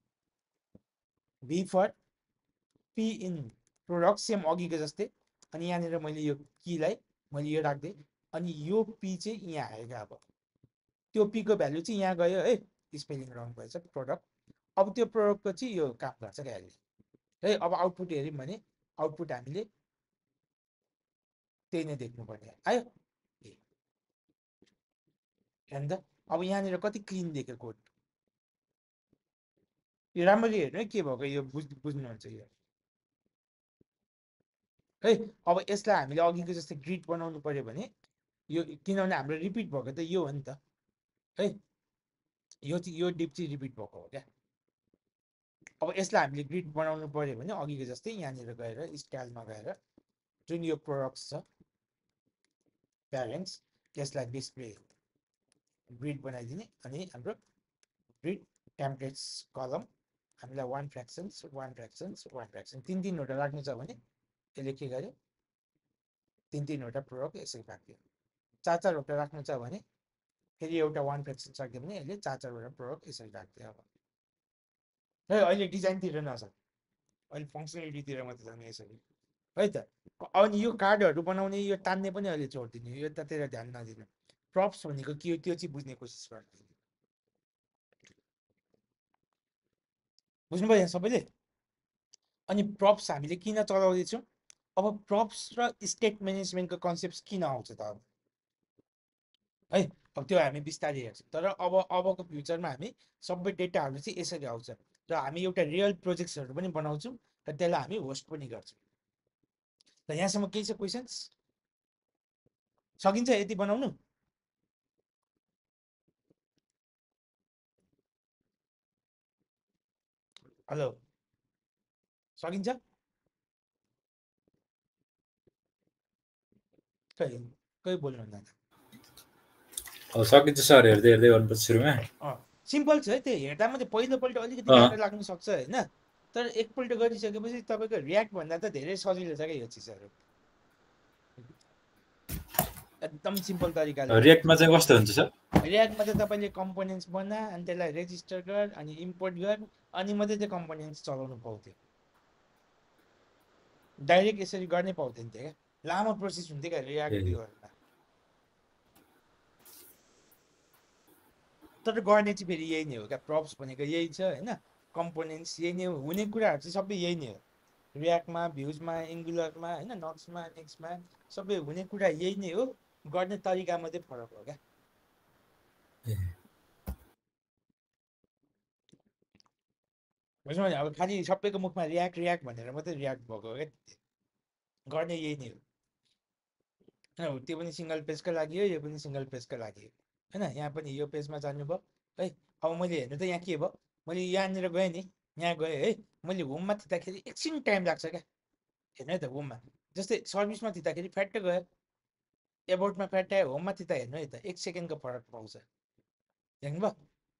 V for P in product same अघिको जस्तै अनि यहाँनिर मैले यो कीलाई मैले यो राख्दिएँ अनि यो पी चाहिँ यहाँ आयो क्या अब त्यो पीको भ्यालु चाहिँ यहाँ गयो है स्पेलिङ रङ भएछ प्रोडक्ट अब त्यो प्रोडक्टको चाहिँ यो काम गर्छ क्या अहिले है अब आउटपुट हेऱ्यौँ भने आउटपुट हामीले त्यही नै देख्नुपर्ने आयो हेर्नु त अब यहाँनिर कति क्लिन देख्यो कोड यो राम्ररी हेर्नु है के भएको यो बुझ बुझ्नुहुन्छ यो है अब यसलाई हामीले अघिको जस्तै ग्रिड बनाउनु पर्यो भने यो किनभने हाम्रो रिपिट भएको त यो हो नि त है यो चाहिँ यो डिप चाहिँ रिपिट भएको हो क्या अब यसलाई हामीले ग्रिड बनाउनु पर्यो भने अघिको जस्तै यहाँनिर गएर स्टाइलमा गएर जुन यो प्रोडक्ट्स छ प्यारेन्ट्स यसलाई डिस्प्ले ग्रिड बनाइदिने अनि हाम्रो ग्रिड टेम्प्लेट्स कलम हामीलाई one fractions one fractions one fraction तिन तिनवटा राख्नु छ भने यसले के गर्यो तिन तिनवटा प्रोडक्ट यसरी राख्यो चार चारवटा राख्नु छ भने फेरि एउटा वान फ्र्याक्सन राख्यो भने यसले चार चारवटा प्रोडक्ट यसरी राख्थ्यो अब है अहिले डिजाइनतिर नछ अहिले फङ्सनालिटीतिर मात्रै जाने यसरी है त अनि यो कार्डहरू बनाउने यो तान्ने पनि अहिले छोडिदिने यो यतातिर ध्यान नदिनु प्रप्स भनेको के हो त्यो चाहिँ बुझ्ने कोसिस गर्नु बुझ्नुभयो यहाँ सबैले अनि प्रप्स हामीले किन चलाउँदैछौँ अब प्रप्स र स्टेट म्यानेजमेन्टको कन्सेप्ट किन आउँछ त अब है अब त्यो हामी बिस्तारै हेर्छौँ तर अब अबको फ्युचरमा हामी सबै डेटाहरू चाहिँ यसरी आउँछ र हामी एउटा रियल प्रोजेक्ट्सहरू पनि बनाउँछौँ र त्यसलाई हामी होस्ट पनि गर्छौँ र यहाँसम्म केही छ क्वेसन्स सकिन्छ यति बनाउनु हेलो सकिन्छ खै कोही बोल्नुहुन्न अब सकिन्छ सर हेर्दै हेर्दै गर्नुपर्छ सुरुमा सिम्पल छ है त्यो हेर्दा मात्रै पहिलोपल्ट अलिकति गाह्रो लाग्न सक्छ होइन तर एकपल्ट गरिसकेपछि तपाईँको रियाक्ट भन्दा त धेरै सजिलो छ क्या यो चिजहरू एकदम सिम्पल तरिकाले रियाक्टमा चाहिँ कस्तो हुन्छ सर? रियाक्टमा चाहिँ तपाईँले कम्पोनेन्ट्स बना अनि त्यसलाई रेजिस्टर गर अनि इम्पोर्ट गर अनि मात्रै त्यो कम्पोनेन्ट्स चलाउनु पाउँथ्यो डाइरेक्ट यसरी गर्नै पाउँदैन थियो क्या लामो प्रोसेस हुन्थ्यो क्या रियाक्ट भ्यूहरूमा तर गर्ने चाहिँ फेरि यही नै हो क्या प्रप्स भनेको यही छ होइन कम्पोनेन्ट्स यही नै हो हुने कुराहरू चाहिँ सबै यही नै हो रियाक्टमा भ्युजमा एङ्गुलरमा होइन नक्समा नेक्स्टमा सबै हुने कुरा यही नै हो गर्ने तरिका मात्रै फरक हो क्या बुझ्नु भने अब खालि सबैको मुखमा रियाक्ट रियाक्ट भनेर मात्रै रियाक्ट भएको हो क्या गर्ने यही नै हो होइन त्यो पनि सिङ्गल पेजको लागि हो यो पनि सिङ्गल पेजको लागि हो होइन यहाँ पनि यो पेजमा जानुभयो है अब मैले हेर्नु त यहाँ के भयो मैले यहाँनिर गएँ नि यहाँ गएँ है मैले होममा थिच्दाखेरि एकछिन टाइम लाग्छ क्या हेर्नु है त होममा जस्तै सर्भिसमा थिच्दाखेरि फ्याट्टै गयो एबाउटमा फ्याट्टै होममा थिच्दा हेर्नु है त एक सेकेन्डको फरक पाउँछ देख्नुभयो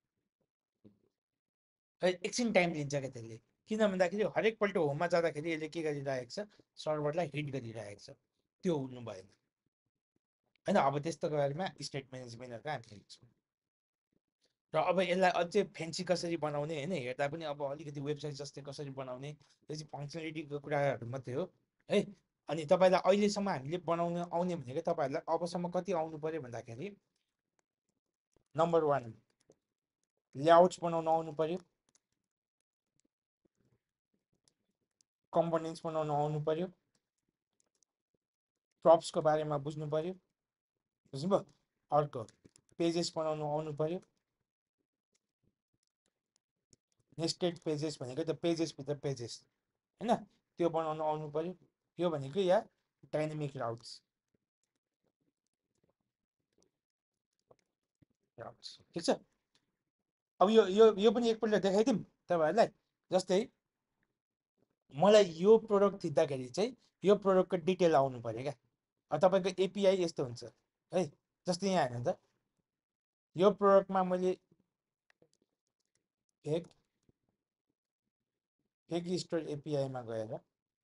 है एकछिन टाइम लिन्छ क्या त्यसले किन भन्दाखेरि हरेकपल्ट होममा जाँदाखेरि यसले के गरिरहेको छ सर्भरलाई हिट गरिरहेको छ त्यो हुनु भएन होइन अब त्यस्तोको बारेमा स्टेट म्यानेजमेन्टहरूको हामी हेर्छौँ र अब यसलाई अझै फेन्सी कसरी बनाउने होइन हेर्दा पनि अब अलिकति वेबसाइट जस्तै कसरी बनाउने त्यो चाहिँ फङ्सनालिटीको कुराहरू मात्रै हो है अनि तपाईँलाई अहिलेसम्म हामीले बनाउन आउने भनेको तपाईँहरूलाई अबसम्म कति आउनु पऱ्यो भन्दाखेरि नम्बर वान लेआउट्स बनाउन आउनु पऱ्यो कम्पोनेन्ट्स बनाउन आउनु पऱ्यो प्रप्सको बारेमा बुझ्नु पऱ्यो बुझ्नुभयो अर्को पेजेस बनाउनु आउनु पऱ्यो नेस्टेड पेजेस भनेको त पेजेसभित्र पेजेस होइन त्यो बनाउन आउनु पऱ्यो यो भनेको या डाइनामिक राउट्स राउट्स ठिक छ अब यो यो यो पनि एकपल्ट देखाइदिउँ तपाईँहरूलाई जस्तै मलाई यो प्रोडक्ट थिच्दाखेरि चाहिँ यो प्रोडक्टको डिटेल आउनु पऱ्यो क्या अब तपाईँको एपिआई यस्तो हुन्छ है जस्तै यहाँ हेर्नु त यो प्रोडक्टमा मैले फेक फेक स्टोर एपिआईमा गएर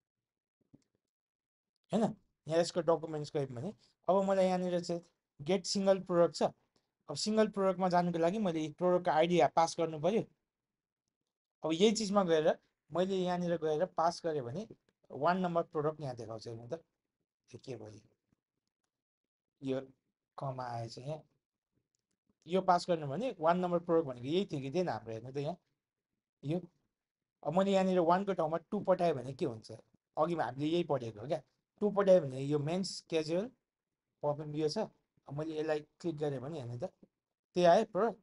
होइन यहाँ यसको डकुमेन्ट्स गयो भने अब मलाई यहाँनिर चाहिँ गेट सिङ्गल प्रोडक्ट छ अब सिङ्गल प्रोडक्टमा जानुको लागि मैले प्रोडक्टको आइडी पास गर्नु पऱ्यो अब यही चिजमा गएर मैले यहाँनिर गएर पास गरेँ भने वान नम्बर प्रोडक्ट यहाँ देखाउँछ हेर्नु त के भयो यो कमा आएछ यहाँ यो पास गर्नु भने वान नम्बर प्रोडक्ट भनेको यही थियो कि थिएन हाम्रो हेर्नु त यहाँ यो अब मैले यहाँनिर वानको ठाउँमा टू पठाएँ भने के हुन्छ अघिमा हामीले यही पढेको हो क्या टू पठाएँ भने यो मेन्स क्याजुअल पपन यो छ अब मैले यसलाई क्लिक गरेँ भने हेर्नु त त्यही आयो प्रोडक्ट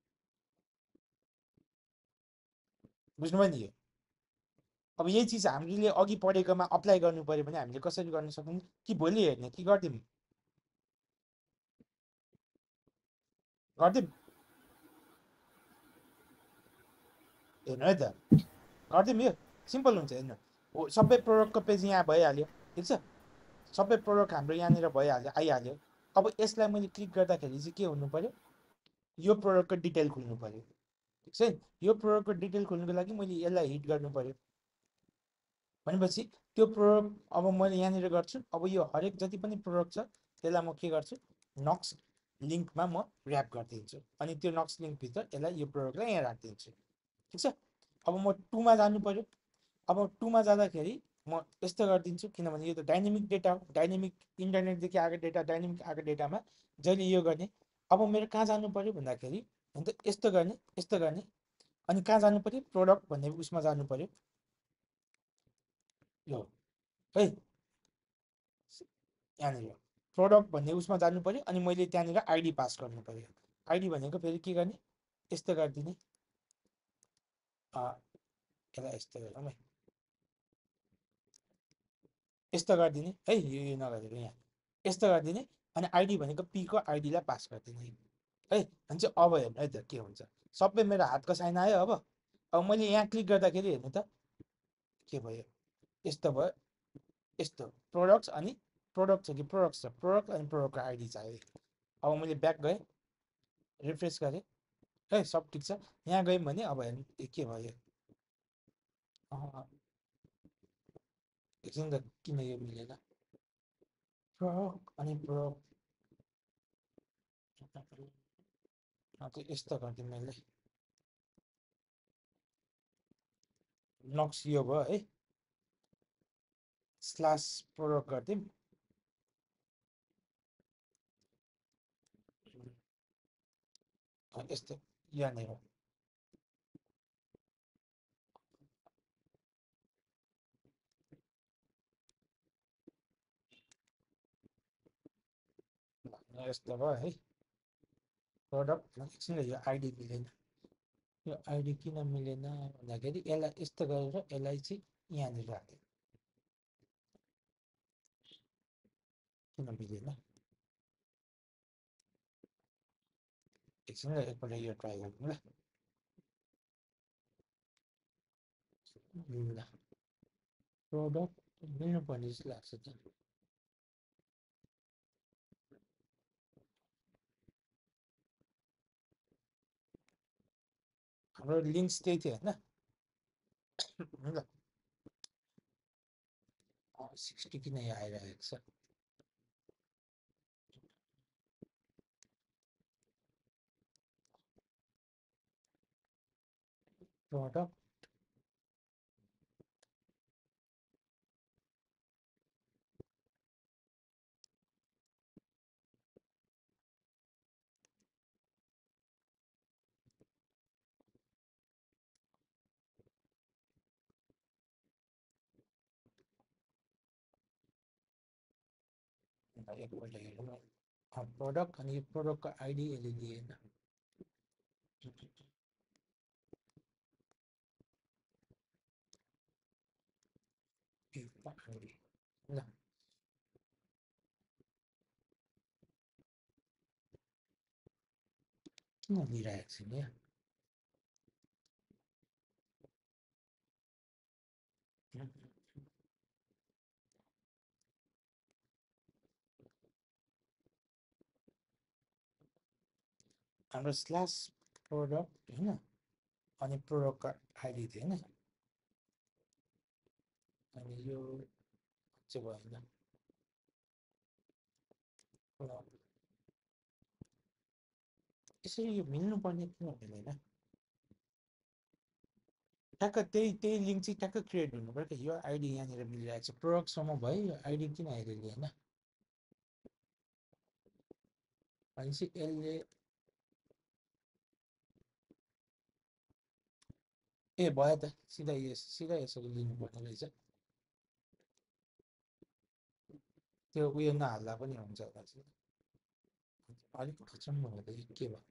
बुझ्नुभयो नि यो अब यही चिज हामीले अघि पढेकोमा अप्लाई गर्नु पऱ्यो भने हामीले कसरी गर्न सक्छौँ कि भोलि हेर्ने कि गरिदिउँ गरिदिउँ हेर्नु है त गरिदिउँ यो सिम्पल हुन्छ हेर्नु हो सबै प्रोडक्टको पेज यहाँ भइहाल्यो ठिक छ सबै प्रोडक्ट हाम्रो यहाँनिर भइहाल्यो आइहाल्यो अब यसलाई मैले क्लिक गर्दाखेरि चाहिँ के हुनु पऱ्यो यो प्रोडक्टको डिटेल खुल्नु पऱ्यो ठिक छ यो प्रोडक्टको डिटेल खोल्नुको लागि मैले यसलाई हिट गर्नु पऱ्यो भनेपछि त्यो प्रोडक्ट अब मैले यहाँनिर गर्छु अब यो हरेक जति पनि प्रोडक्ट छ त्यसलाई म के गर्छु नक्स लिङ्कमा म ऱ्याप गरिदिन्छु अनि त्यो नक्स लिङ्कभित्र यसलाई यो प्रोडक्टलाई यहाँ राखिदिन्छु ठिक छ अब म टूमा जानु पऱ्यो अब टूमा जाँदाखेरि म यस्तो गरिदिन्छु किनभने यो त डाइनामिक डेटा हो डाइनामिक इन्टरनेटदेखि आएको डेटा डाइनामिक आएको डेटामा जहिले यो गर्ने अब मेरो कहाँ जानु पऱ्यो भन्दाखेरि अन्त यस्तो गर्ने यस्तो गर्ने अनि कहाँ जानु पऱ्यो प्रोडक्ट भन्ने उसमा जानु पऱ्यो यो है यहाँनिर प्रोडक्ट भन्ने उसमा जानु पऱ्यो अनि मैले त्यहाँनिर आइडी पास गर्नु पऱ्यो आइडी भनेको फेरि के गर्ने यस्तो गरिदिने यसलाई यस्तो गरौँ है यस्तो गरिदिने है यो यो नगरेर यहाँ यस्तो गरिदिने अनि आइडी भनेको पीको आइडीलाई पास गरिदिने है अनि चाहिँ अब हेर्नु है त के हुन्छ सबै मेरो हातको साइन आयो अब अब मैले यहाँ क्लिक गर्दाखेरि हेर्नु त के भयो यस्तो भयो यस्तो प्रोडक्ट्स अनि प्रोडक्ट छ कि प्रोडक्ट छ प्रोडक्ट अनि प्रोडक्टको आइडी चाहियो अब मैले ब्याक गएँ रिफ्रेस गरेँ है सब ठिक छ यहाँ गयौँ भने अब हेर्नु के भयो एकछिन त किन यो मिलेन प्रक अनि प्रक यस्तो गरिदिउँ मैले नक्स यो भयो है स्ल्यास प्रडक्ट गरिदिउँ यस्तो यहाँनिर यस्तो भयो है प्रडक्ट एकछिन यो आइडी मिलेन यो आइडी किन मिलेन भन्दाखेरि यसलाई यस्तो गरेर यसलाई चाहिँ यहाँनिर राख्यो किन मिलेन एकछिन एकपल्ट यो ट्राई गरौँ ल प्रोडक्ट मिल्नुपर्ने जस्तो लाग्छ त हाम्रो लिङ्क्स त्यही थियो होइन ल सिक्सटी किन यो आइरहेको छ प्रोडक्ट एकपल्ट हेरौँ प्रोडक्ट अनि प्रोडक्टको आइडी यसले दिएन ल किन दिइरहेको छैन यहाँ हाम्रो स्ल्यास प्रोडक्ट होइन अनि प्रोडक्टको आइडी थियो होइन अनि यो चाहिँ भएन यसरी यो मिल्नुपर्ने किन मिलेन ट्याक्क त्यही त्यही लिङ्क चाहिँ ट्याक्क क्रिएट हुनु पर्यो कि यो आइडी यहाँनिर मिलिरहेको छ प्रोडक्टसम्म भयो यो आइडी किन आइदियो होइन भनेपछि यसले ए भयो त सिधा यस सिधा यसरी लिनुपर्ने रहेछ त्यो उयो नहाल्दा पनि हुन्छ होला अलिक खचम भयो के भयो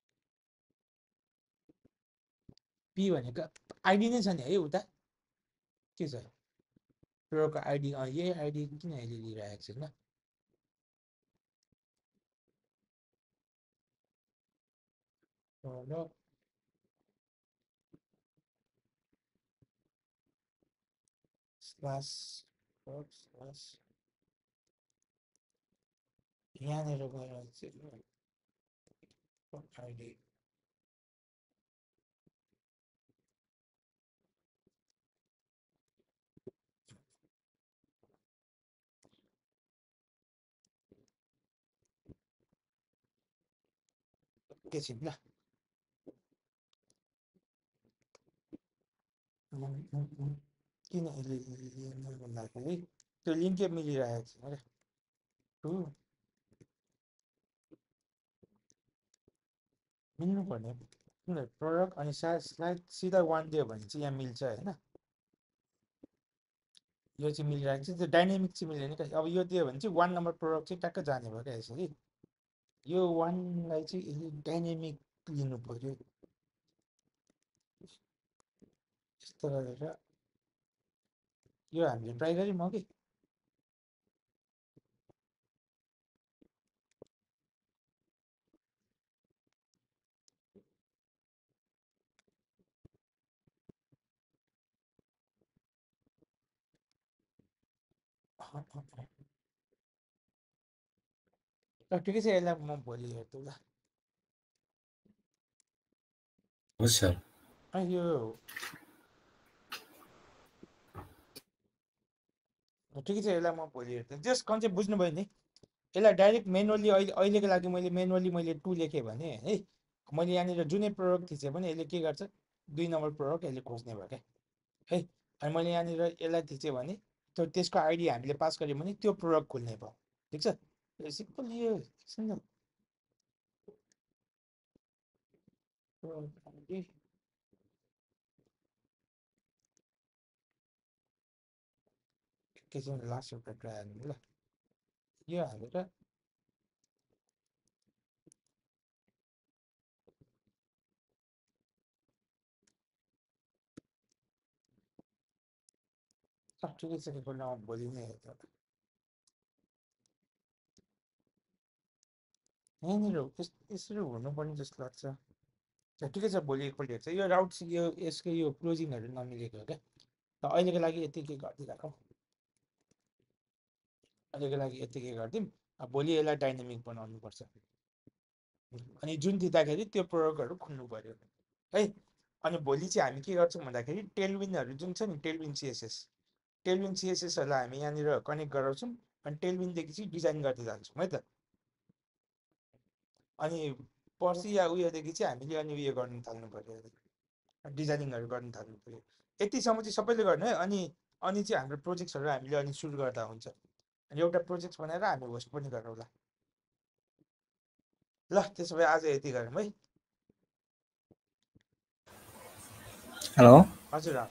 पी भनेको आइडी नै छ नि है उता के छ प्रोको आइडी यही आइडी किन अहिले लिइरहेको छैन र स्ल्यास स्ल्यास यहाँनिर गएर चाहिँ आइडी के छिन् ल किन यसले भन्दाखेरि त्यो लिङ्कै मिलिरहेको छैन क्या टु मिल्नुपर्ने किन प्रडक्ट अनि स्लाइड सिधा वान दियो भने चाहिँ यहाँ मिल्छ होइन यो चाहिँ मिलिरहेको छ त्यो डाइनामिक चाहिँ मिलेन क्या अब यो दियो भने चाहिँ वान नम्बर प्रडक्ट चाहिँ ट्याक्क जाने भयो क्या यसरी यो वानलाई चाहिँ यसले डाइनामिक लिनु पर्यो यस्तो गरेर यो हामीले ट्राई गऱ्यौँ अघि ठिकै छ यसलाई म भोलि हेर्छु ल हुन्छ सर यो ठिकै छ यसलाई म भोलि हेर्छु जस कन्सेप्ट बुझ्नुभयो नि यसलाई डाइरेक्ट मेनुअली अहिले अहिलेको लागि मैले मेनुअली मैले टु लेखेँ भने है मैले यहाँनिर जुनै प्रोडक्ट थिचेँ भने यसले के गर्छ दुई नम्बर प्रोडक्ट यसले खोज्ने भयो क्या है अनि मैले यहाँनिर यसलाई थिचेँ भने त्यो त्यसको आइडी हामीले पास गऱ्यौँ भने त्यो प्रोडक्ट खोल्ने भयो ठिक छ सिम्पल यो एकछिन ल। के चाहिँ लास्ट एउटा ट्राई हाल्नु ल यो हालेर ठिकै छ एकपल्ट भोलि नै हेर्छ यहाँनिर यसरी हुनुपर्ने जस्तो लाग्छ ठिकै छ भोलि एकपल्ट हेर्छ यो राउट यो यसको यो क्लोजिङहरू नमिलेको हो क्या र अहिलेको लागि यति के गरिदिइराखौँ अहिलेको लागि यति के गरिदिउँ अब भोलि यसलाई डाइनामिक बनाउनुपर्छ अनि जुन दिँदाखेरि त्यो प्रोडक्टहरू खुल्नु पऱ्यो है अनि भोलि चाहिँ हामी के गर्छौँ भन्दाखेरि टेलविनहरू जुन छ नि टेलविन सिएसएस टेलविन सिएसएसहरूलाई हामी यहाँनिर कनेक्ट गराउँछौँ अनि टेलविनदेखि चाहिँ डिजाइन गर्दै जान्छौँ है त अनि पर्सि या उयोदेखि चाहिँ हामीले अनि उयो गर्नु थाल्नु पऱ्यो डिजाइनिङहरू गर्नु थाल्नु पऱ्यो यतिसम्म चाहिँ सबैले गर्नु है अनि अनि चाहिँ हाम्रो प्रोजेक्ट्सहरू हामीले अनि सुरु गर्दा हुन्छ अनि एउटा प्रोजेक्ट बनाएर हामी होस्ट पनि गरौँला ल त्यसो भए आज यति गरौँ है हेलो हजुर